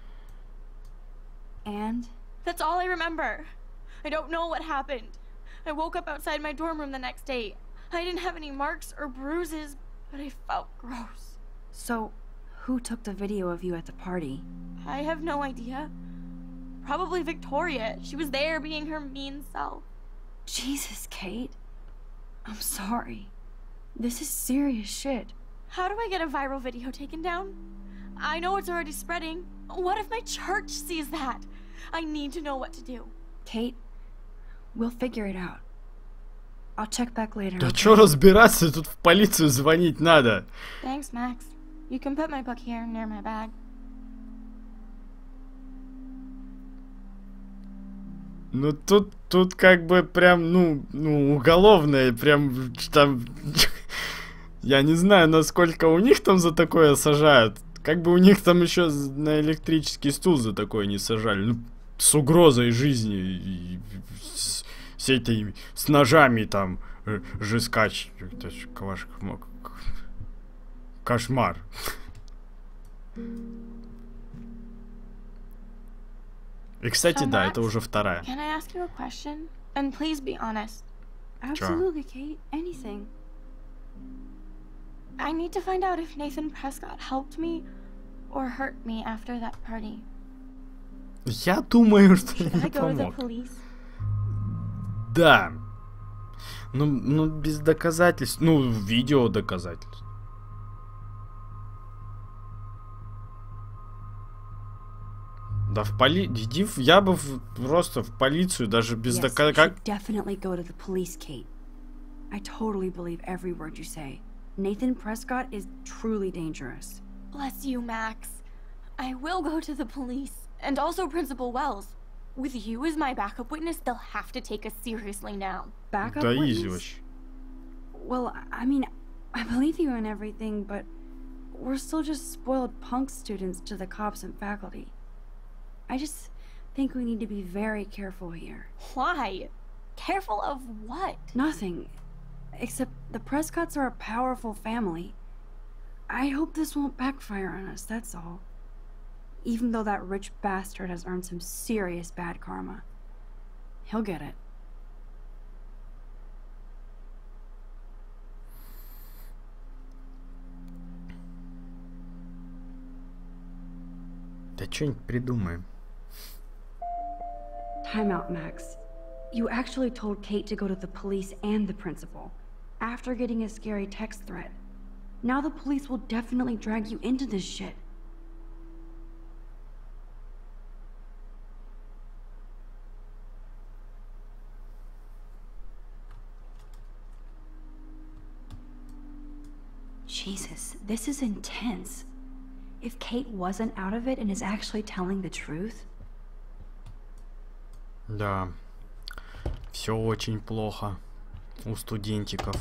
And?
That's all I remember. I don't know what happened. I woke up outside my dorm room the next day. I didn't have any marks or bruises, but I felt gross.
So, who took the video of you at the party?
I have no idea. Probably Victoria. She was there being her mean self.
Jesus, Kate. I'm sorry. This is serious shit.
How do I get a viral video taken down? I know it's already spreading. What if my church sees that? I need to know what to do.
Kate, we'll figure it out. I'll check back later.
Да чё разбираться, тут в полицию звонить надо.
Thanks, Max. You can put my book here near my bag.
Ну тут как бы прям, ну уголовное, прям там, я не знаю, насколько у них там за такое сажают. Как бы у них там еще на электрический стул за такое не сажали. Ну, с угрозой жизни, и с этими, с ножами там, жескач. Это ж кошмар. И, кстати, да, это уже вторая.
Can I ask you a question? And please be honest.
Absolutely, Kate. Anything.
I need to find out if Nathan Prescott helped me or hurt me after that party.
Я думаю, что
Should I
не
go to the
помог.
police?
Да. Ну, без доказательств. Ну, видео доказательств. Да иди я бы просто в полицию, даже без доказательств.
Definitely go to the police, Kate. I totally believe every word you say. Nathan Prescott is truly dangerous.
Bless you, Max. I will go to the police, and also Principal Wells. With you as my backup witness, they'll have to take us seriously now.
Backup
Да
witness?
изи вообще.
Well, I mean, I believe you and everything, but we're still just spoiled punk students to the cops and faculty. I just think we need to be very careful here.
Why? Careful of what?
Nothing. Except the Prescotts are a powerful family. I hope this won't backfire on us, that's all. Even though that rich bastard has earned some serious bad karma. He'll get it.
Да что-нибудь придумаем.
Time out, Max. You actually told Kate to go to the police and the principal, after getting a scary text threat. Now the police will definitely drag you into this shit. Jesus, this is intense. If Kate wasn't out of it and is actually telling the truth...
Да, все очень плохо у студентиков.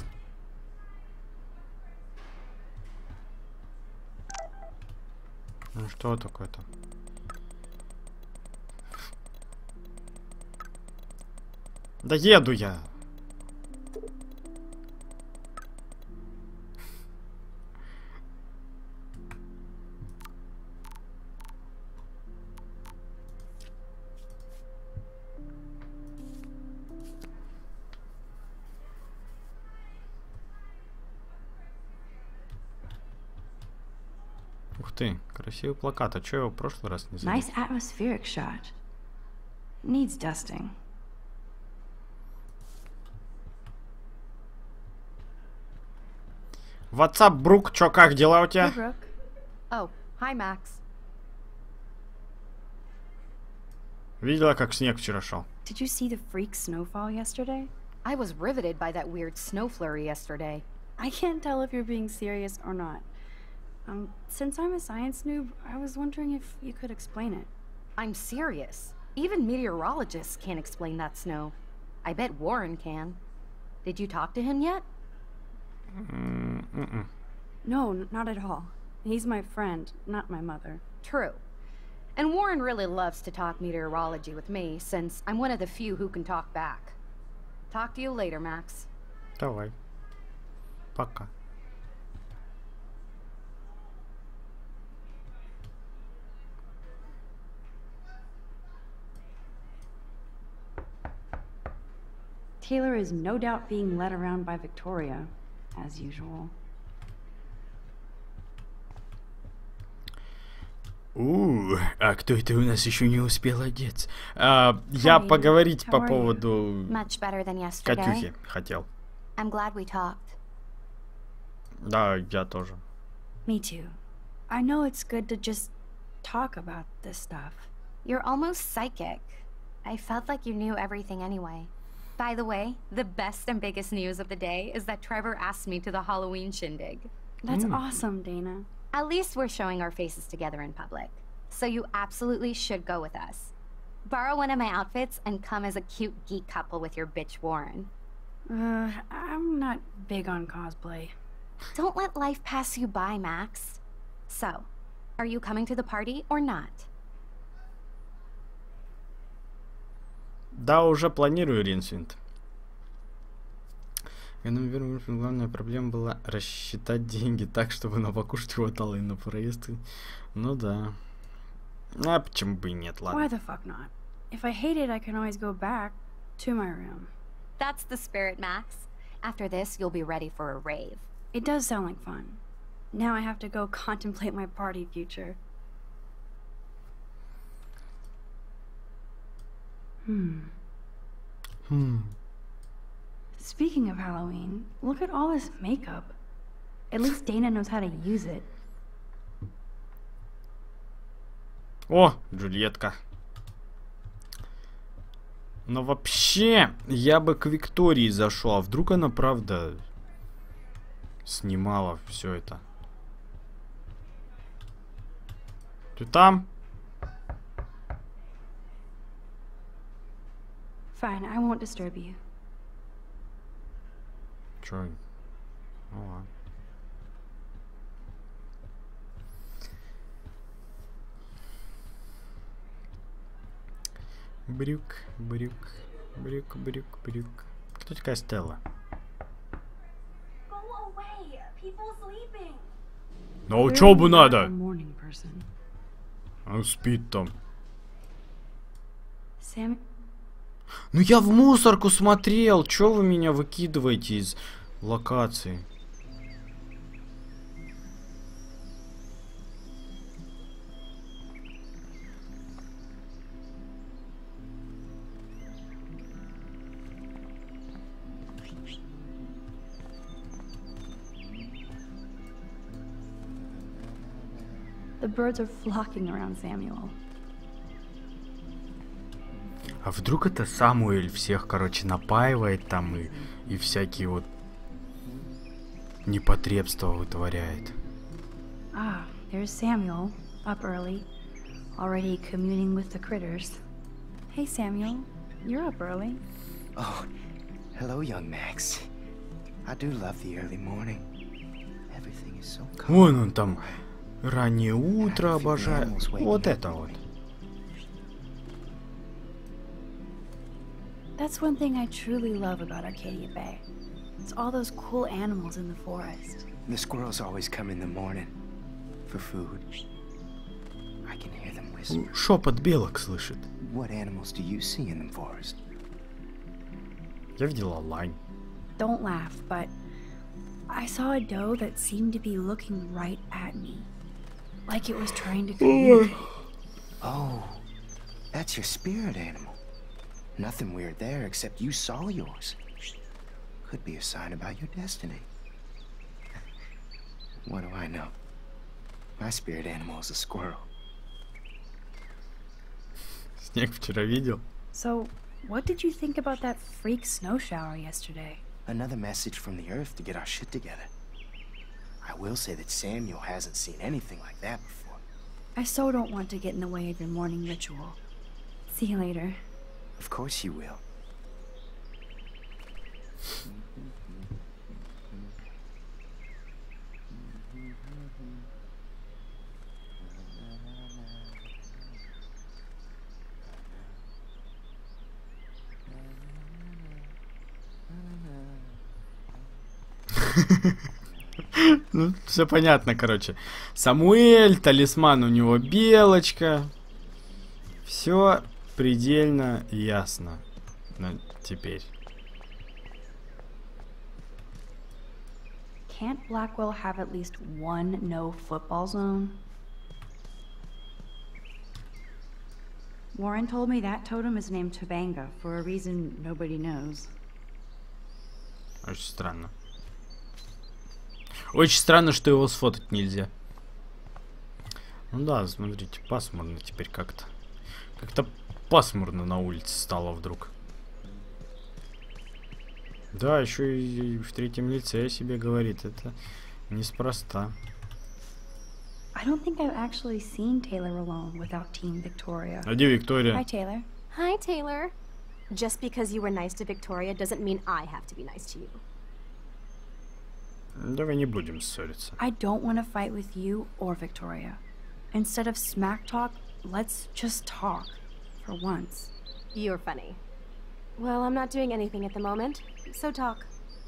Ну что такое-то? Да еду я. Ух ты, красивый плакат. А чё я его в прошлый раз не заметил?
Nice atmospheric shot. Needs dusting.
What's up, Брук? Чё, как дела у тебя?
Hey, Brooke. Oh, hi, Max.
Видела, как снег вчера шел?
Did you see the freak snowfall yesterday?
I was riveted by that weird snow flurry yesterday.
I can't tell if you're being serious or not. Since I'm a science noob, I was wondering if you could explain it.
I'm serious. Even meteorologists can't explain that snow. I bet Warren can. Did you talk to him yet?
No, not at all. He's my friend, not my mother.
True. And Warren really loves to talk meteorology with me, since I'm one of the few who can talk back. Talk to you later, Max.
Давай. Пока.
Taylor is no doubt being led around by Victoria, as usual.
А кто это у нас еще не успел одеться? Я поговорить по поводу Катюхи хотел.
I'm glad we talked.
Да, я тоже.
Me too. I know it's good to just talk about this stuff.
You're almost psychic. I felt like you knew everything anyway. By the way, the best and biggest news of the day is that Trevor asked me to the Halloween shindig.
That's awesome, Dana.
At least we're showing our faces together in public. So you absolutely should go with us. Borrow one of my outfits and come as a cute geek couple with your bitch Warren.
I'm not big on cosplay.
Don't let life pass you by, Max. So, are you coming to the party or not?
Да, уже планирую, Ринсвинд. Главная проблема была рассчитать деньги так, чтобы на покушать хватало и на проезд. Ну да. А почему бы и нет, ладно.
Why the fuck not? If I hate it, I can always go back to my room.
That's the spirit, Max. After this, you'll be ready for a rave.
It does sound like fun. Now I have to go contemplate my party future. Speaking of Halloween, look at all this makeup. At least Dana knows how to use it.
О, Джульетка. Но вообще, я бы к Виктории зашел. А вдруг она правда снимала все это? Ты там?
Fine, I won't disturb you.
Чё? Ну ладно. Брюк. Кто такая Стелла? Ну, учебу надо! Он спит там. Ну я в мусорку смотрел. Чё вы меня выкидываете из локации?
The birds are flocking around Samuel.
А вдруг это Самуэль всех, короче, напаивает там и всякие вот непотребства вытворяет.
Ah, there's Samuel, up early, already communing with the critters. Hey Samuel, you're up early.
Oh, hello young Max. I do love the early morning. Everything is so calm.
Вон он там, раннее утро обожает. Вот это вот.
That's one thing I truly love about Arcadia Bay. It's all those cool animals in the forest.
The squirrels always come in the morning for food. I can hear them whisper.
Шепот белок слышит.
What animals do you see in the forest?
Я видела лань.
Don't laugh, but I saw a doe that seemed to be looking right at me, like it was trying to communicate.
Oh, that's your spirit animal. Nothing weird there, except you saw yours. Could be a sign about your destiny. What do I know? My spirit animal is a squirrel.
Снег вчера видел.
So, what did you think about that freak snow shower yesterday?
Another message from the Earth to get our shit together. I will say that Samuel hasn't seen anything like that before.
I so don't want to get in the way of your morning ritual. See you later.
Of course you will.
Ну, все понятно, короче. Самуэль, талисман у него белочка. Все предельно ясно. Но теперь.
Can't Blackwell have at least one no football zone? Warren told me that totem is named Tobanga for a reason nobody knows.
Очень странно. Очень странно, что его сфотать нельзя. Ну да, смотрите, пасмурно теперь как-то. Как-то пасмурно на улице стало вдруг. Да, еще и в третьем лице о себе говорит. Это неспроста.
I don't think I've actually seen Taylor alone without Team Victoria.
А где Виктория?
Hi, Taylor.
Hi, Taylor. Just because you were nice to Victoria doesn't mean I have to be nice to you.
Давай не будем ссориться.
I don't want to fight with you or Victoria. Instead of smack talk, let's just talk. For once.
You're funny. Well, I'm not doing anything at the moment, so talk.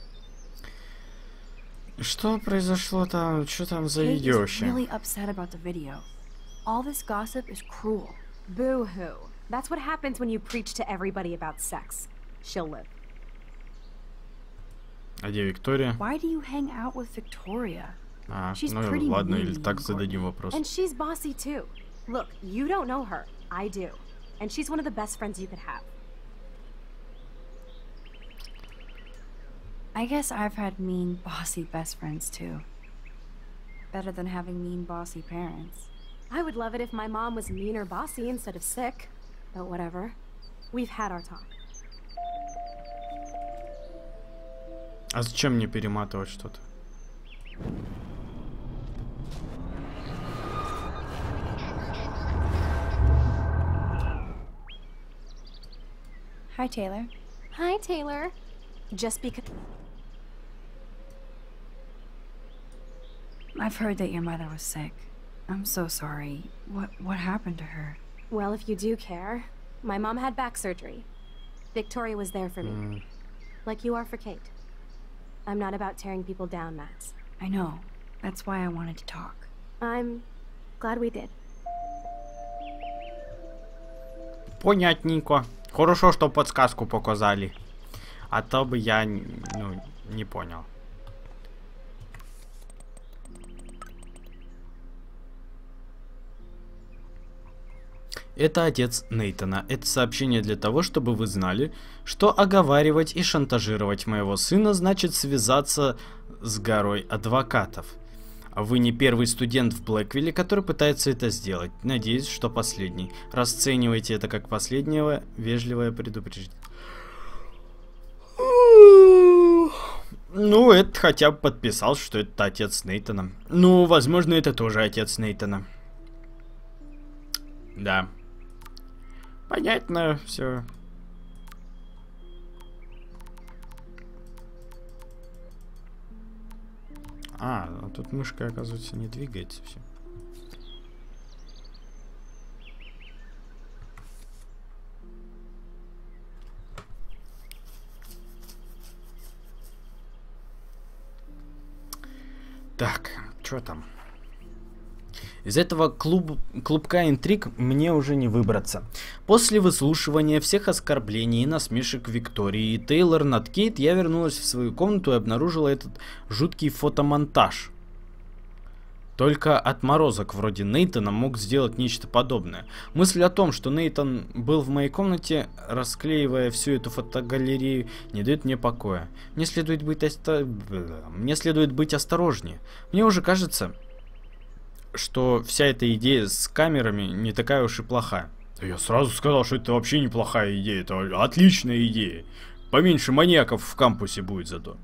Что произошло там? Что там за
Kate
видео
is
вообще?
really upset about the video. All this gossip is cruel.
Boo-hoo. That's what happens when you preach to everybody about sex. She'll live.
А где Виктория?
Why do you hang out with Victoria?
А,
She's
ну
pretty
ладно, или
mean,
так зададим вопрос.
And she's bossy too. Look, you don't know her. I do. And she's one of the best friends you could have.
I guess I've had mean, bossy best friends too. Better than having mean, bossy parents.
I would love it if my mom was mean or bossy instead of sick. But whatever. We've had our talk.
А зачем мне перематывать что-то?
Hi, Taylor.
Hi, Taylor. Just because...
I've heard that your mother was sick. I'm so sorry. What happened to her?
Well, if you do care, my mom had back surgery. Victoria was there for me. Like you are for Kate. I'm not about tearing people down, Max.
I know. That's why I wanted to talk.
I'm glad we did.
Понятненько. Хорошо, что подсказку показали. А то бы я, ну, не понял. Это отец Нейтана. Это сообщение для того, чтобы вы знали, что оговаривать и шантажировать моего сына значит связаться с горой адвокатов. Вы не первый студент в Блэквилле, который пытается это сделать. Надеюсь, что последний. Расценивайте это как последнее вежливое предупреждение. Ну, это хотя бы подписал, что это отец Нейтана. Ну, возможно, это тоже отец Нейтана. Да. Понятно, все. А тут мышка, оказывается, не двигается все. Так, что там? Из этого клубка интриг мне уже не выбраться. После выслушивания всех оскорблений и насмешек Виктории и Тейлор над Кейт, я вернулась в свою комнату и обнаружила этот жуткий фотомонтаж. Только отморозок вроде Нейтана мог сделать нечто подобное. Мысль о том, что Нейтан был в моей комнате, расклеивая всю эту фотогалерею, не дает мне покоя. Мне следует быть осторожнее. Мне уже кажется, что вся эта идея с камерами не такая уж и плохая. Я сразу сказал, что это вообще неплохая идея, это отличная идея. Поменьше маньяков в кампусе будет зато.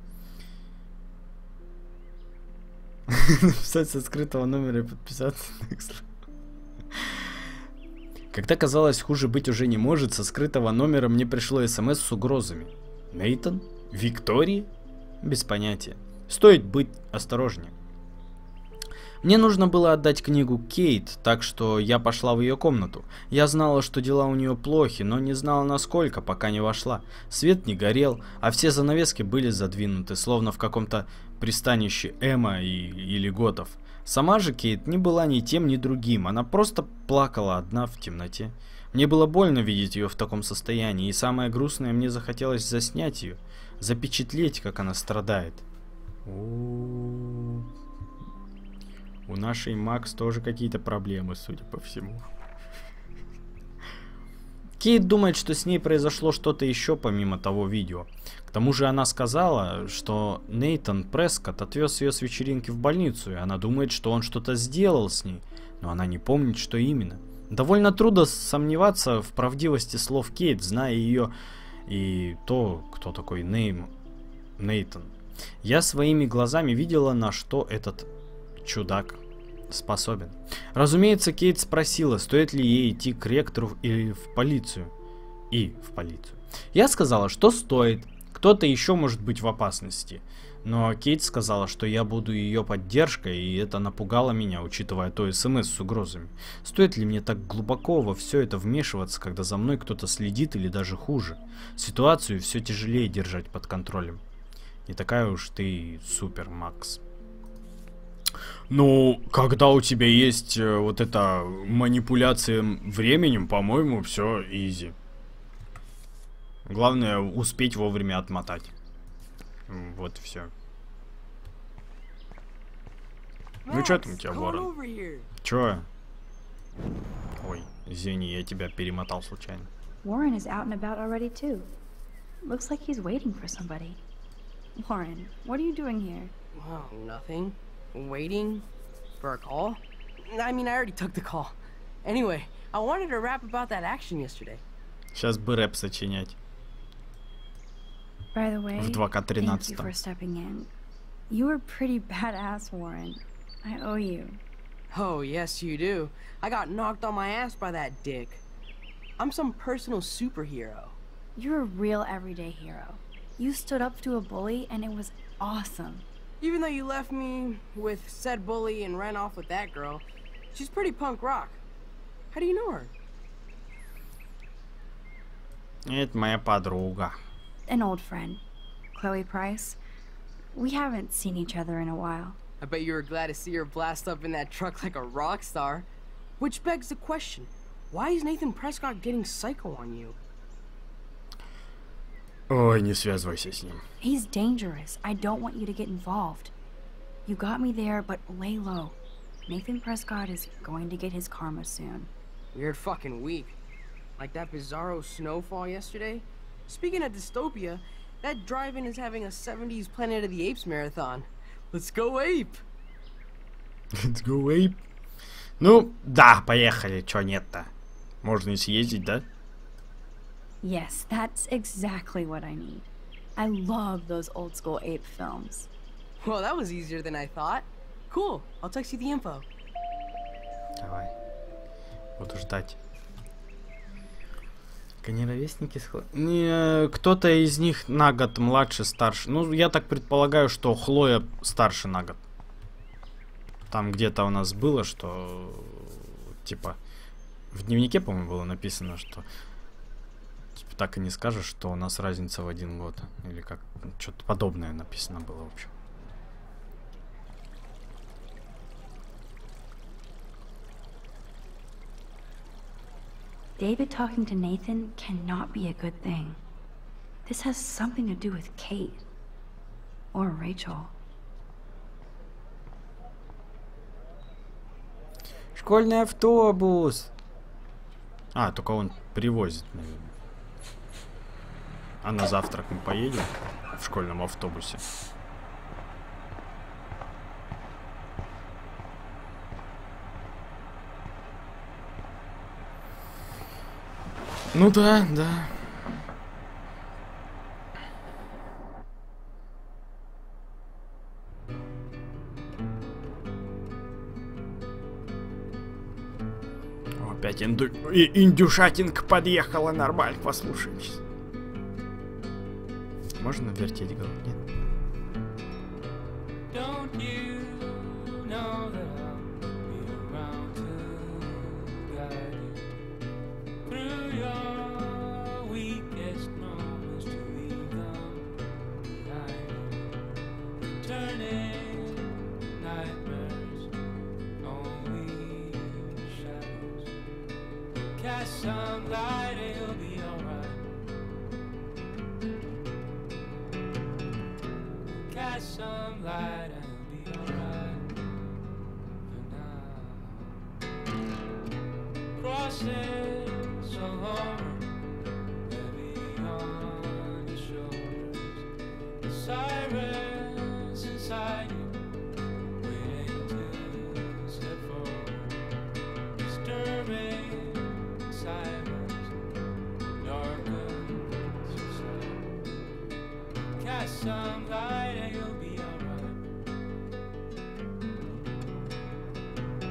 Написать со скрытого номера и подписаться. Когда казалось, хуже быть уже не может, со скрытого номера мне пришло СМС с угрозами. Нейтан? Виктории? Без понятия. Стоит быть осторожнее. Мне нужно было отдать книгу Кейт, так что я пошла в ее комнату. Я знала, что дела у нее плохи, но не знала насколько, пока не вошла. Свет не горел, а все занавески были задвинуты, словно в каком-то пристанище Эма или Готов. Сама же Кейт не была ни тем, ни другим, она просто плакала одна в темноте. Мне было больно видеть ее в таком состоянии, и самое грустное, мне захотелось заснять ее, запечатлеть, как она страдает. У нашей Макс тоже какие-то проблемы, судя по всему. Кейт думает, что с ней произошло что-то еще помимо того видео. К тому же она сказала, что Нейтан Прескотт отвез ее с вечеринки в больницу, и она думает, что он что-то сделал с ней, но она не помнит, что именно. Довольно трудно сомневаться в правдивости слов Кейт, зная ее и то, кто такой Нейтан. Я своими глазами видела, на что этот чудак способен. Разумеется, Кейт спросила, стоит ли ей идти к ректору или в полицию. Я сказала, что стоит. Кто-то еще может быть в опасности. Но Кейт сказала, что я буду ее поддержкой, и это напугало меня, учитывая то СМС с угрозами. Стоит ли мне так глубоко во все это вмешиваться, когда за мной кто-то следит или даже хуже? Ситуацию все тяжелее держать под контролем. Не такая уж ты супер, Макс. Ну, когда у тебя есть вот эта манипуляция временем, по-моему, все изи. Главное успеть вовремя отмотать. Вот и все. Ну чё там у тебя, Ворон? Чё? Ой, извини, я тебя перемотал случайно.
Warren is out and about already too. Looks like he's waiting for somebody. Warren, what are you doing here?
Well, nothing. Waiting for a call? I mean, I already took the call. Anyway, I wanted to rap about that action yesterday.
Сейчас бы рэп сочинять.
By the way,
в 2К13.
thank you for stepping in. You were pretty badass, Warren. I owe you.
Oh, yes, you do. I got knocked on my ass by that dick. I'm some personal superhero.
You're a real everyday hero. You stood up to a bully and it was awesome.
Even though you left me with said bully and ran off with that girl, she's pretty punk rock. How do you know her?
Это моя подруга.
An old friend, Chloe Price. We haven't seen each other in a while.
I bet you were glad to see her blast up in that truck like a rock star. Which begs the question, why is Nathan Prescott getting psycho on you?
Ой, не связывайся с ним.
He's dangerous. I don't want you to get involved. You got me there, but lay low. Nathan Prescott is going to get his karma soon.
Weird fucking week. Like that bizarro snowfall yesterday. Speaking of dystopia, that drive-in is having a 70s Planet of the Apes marathon. Let's go ape!
Let's go ape. Ну, да, поехали. Чё нет-то? Можно и съездить, да?
Yes, that's exactly what I need. I love those old school ape films.
Well, that was easier than I thought. Cool, I'll text you the info.
Давай. Буду ждать. Ровесники кто-то из них на год младше, старше. Ну, я так предполагаю, что Хлоя старше на год. Там где-то у нас было, что типа в дневнике, по-моему, было написано, что типа так и не скажешь, что у нас разница в 1 год. Или как, что-то подобное написано было, в общем.
David talking to Nathan cannot be a good thing. This has something to do with Kate. Or Rachel.
Школьный автобус! А, только он привозит, наверное. А на завтрак мы поедем в школьном автобусе. Ну да, да. О, опять индюшатинг подъехала, нормально, послушаемся. Можно вертеть голову? Нет.
Some light, it'll be alright. Catch some light, it'll be alright. For now, crossing so long, heavy on your shoulders. The sirens inside you, waiting to step forward, disturbing. Some light and you'll be alright.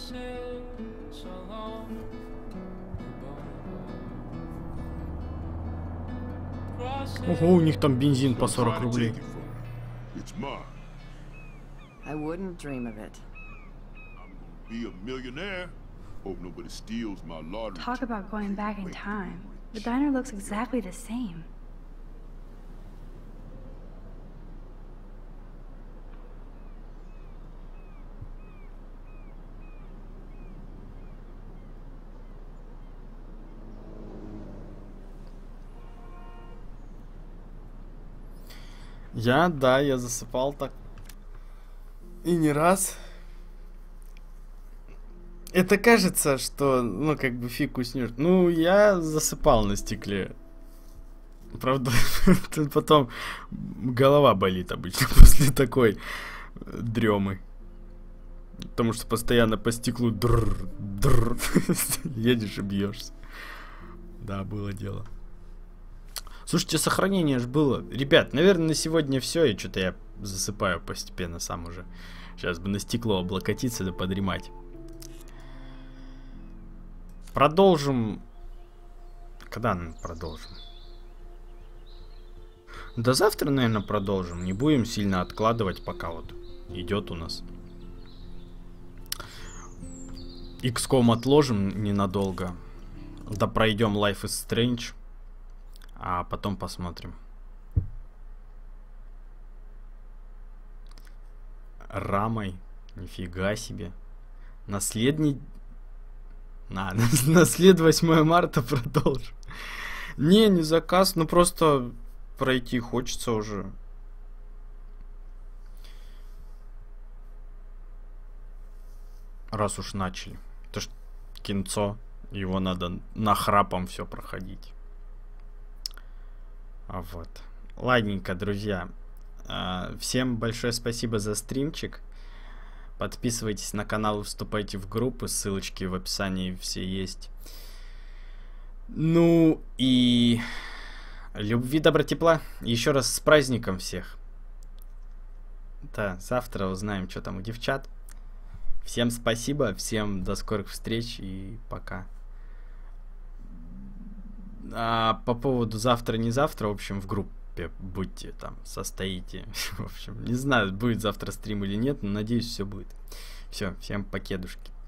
Ого, у них там бензин по 40 рублей.
I wouldn't dream of it.
Be a millionaire. Hope nobody steals my lottery.
Talk about going back in time. The diner looks exactly the same.
Я засыпал так. И не раз. Это кажется, что, ну, как бы фиг уснешь. Ну, я засыпал на стекле. Правда, потом голова болит обычно после такой дремы. Потому что постоянно по стеклу едешь и бьешься. Да, было дело. Слушайте, сохранение же было. Ребят, наверное, на сегодня все. И что-то я засыпаю постепенно сам уже. Сейчас бы на стекло облокотиться да подремать. Продолжим. Когда мы продолжим? До завтра, наверное, продолжим. Не будем сильно откладывать, пока вот идет у нас. XCOM отложим ненадолго. Да пройдем Life is Strange. А потом посмотрим. Рамой. Нифига себе. Наслед 8 марта продолжим. Не заказ, ну просто пройти хочется уже. Раз уж начали. Это ж кинцо. Его надо нахрапом все проходить. А вот. Ладненько, друзья. Всем большое спасибо за стримчик. Подписывайтесь на канал, вступайте в группы. Ссылочки в описании все есть. Ну и любви, добра, тепла. Еще раз с праздником всех. Да, завтра узнаем, что там у девчат. Всем спасибо, всем до скорых встреч и пока. А по поводу завтра, не завтра, в общем, в группе будьте там, состоите. В общем, не знаю, будет завтра стрим или нет, но надеюсь, все будет. Все, всем покедушки.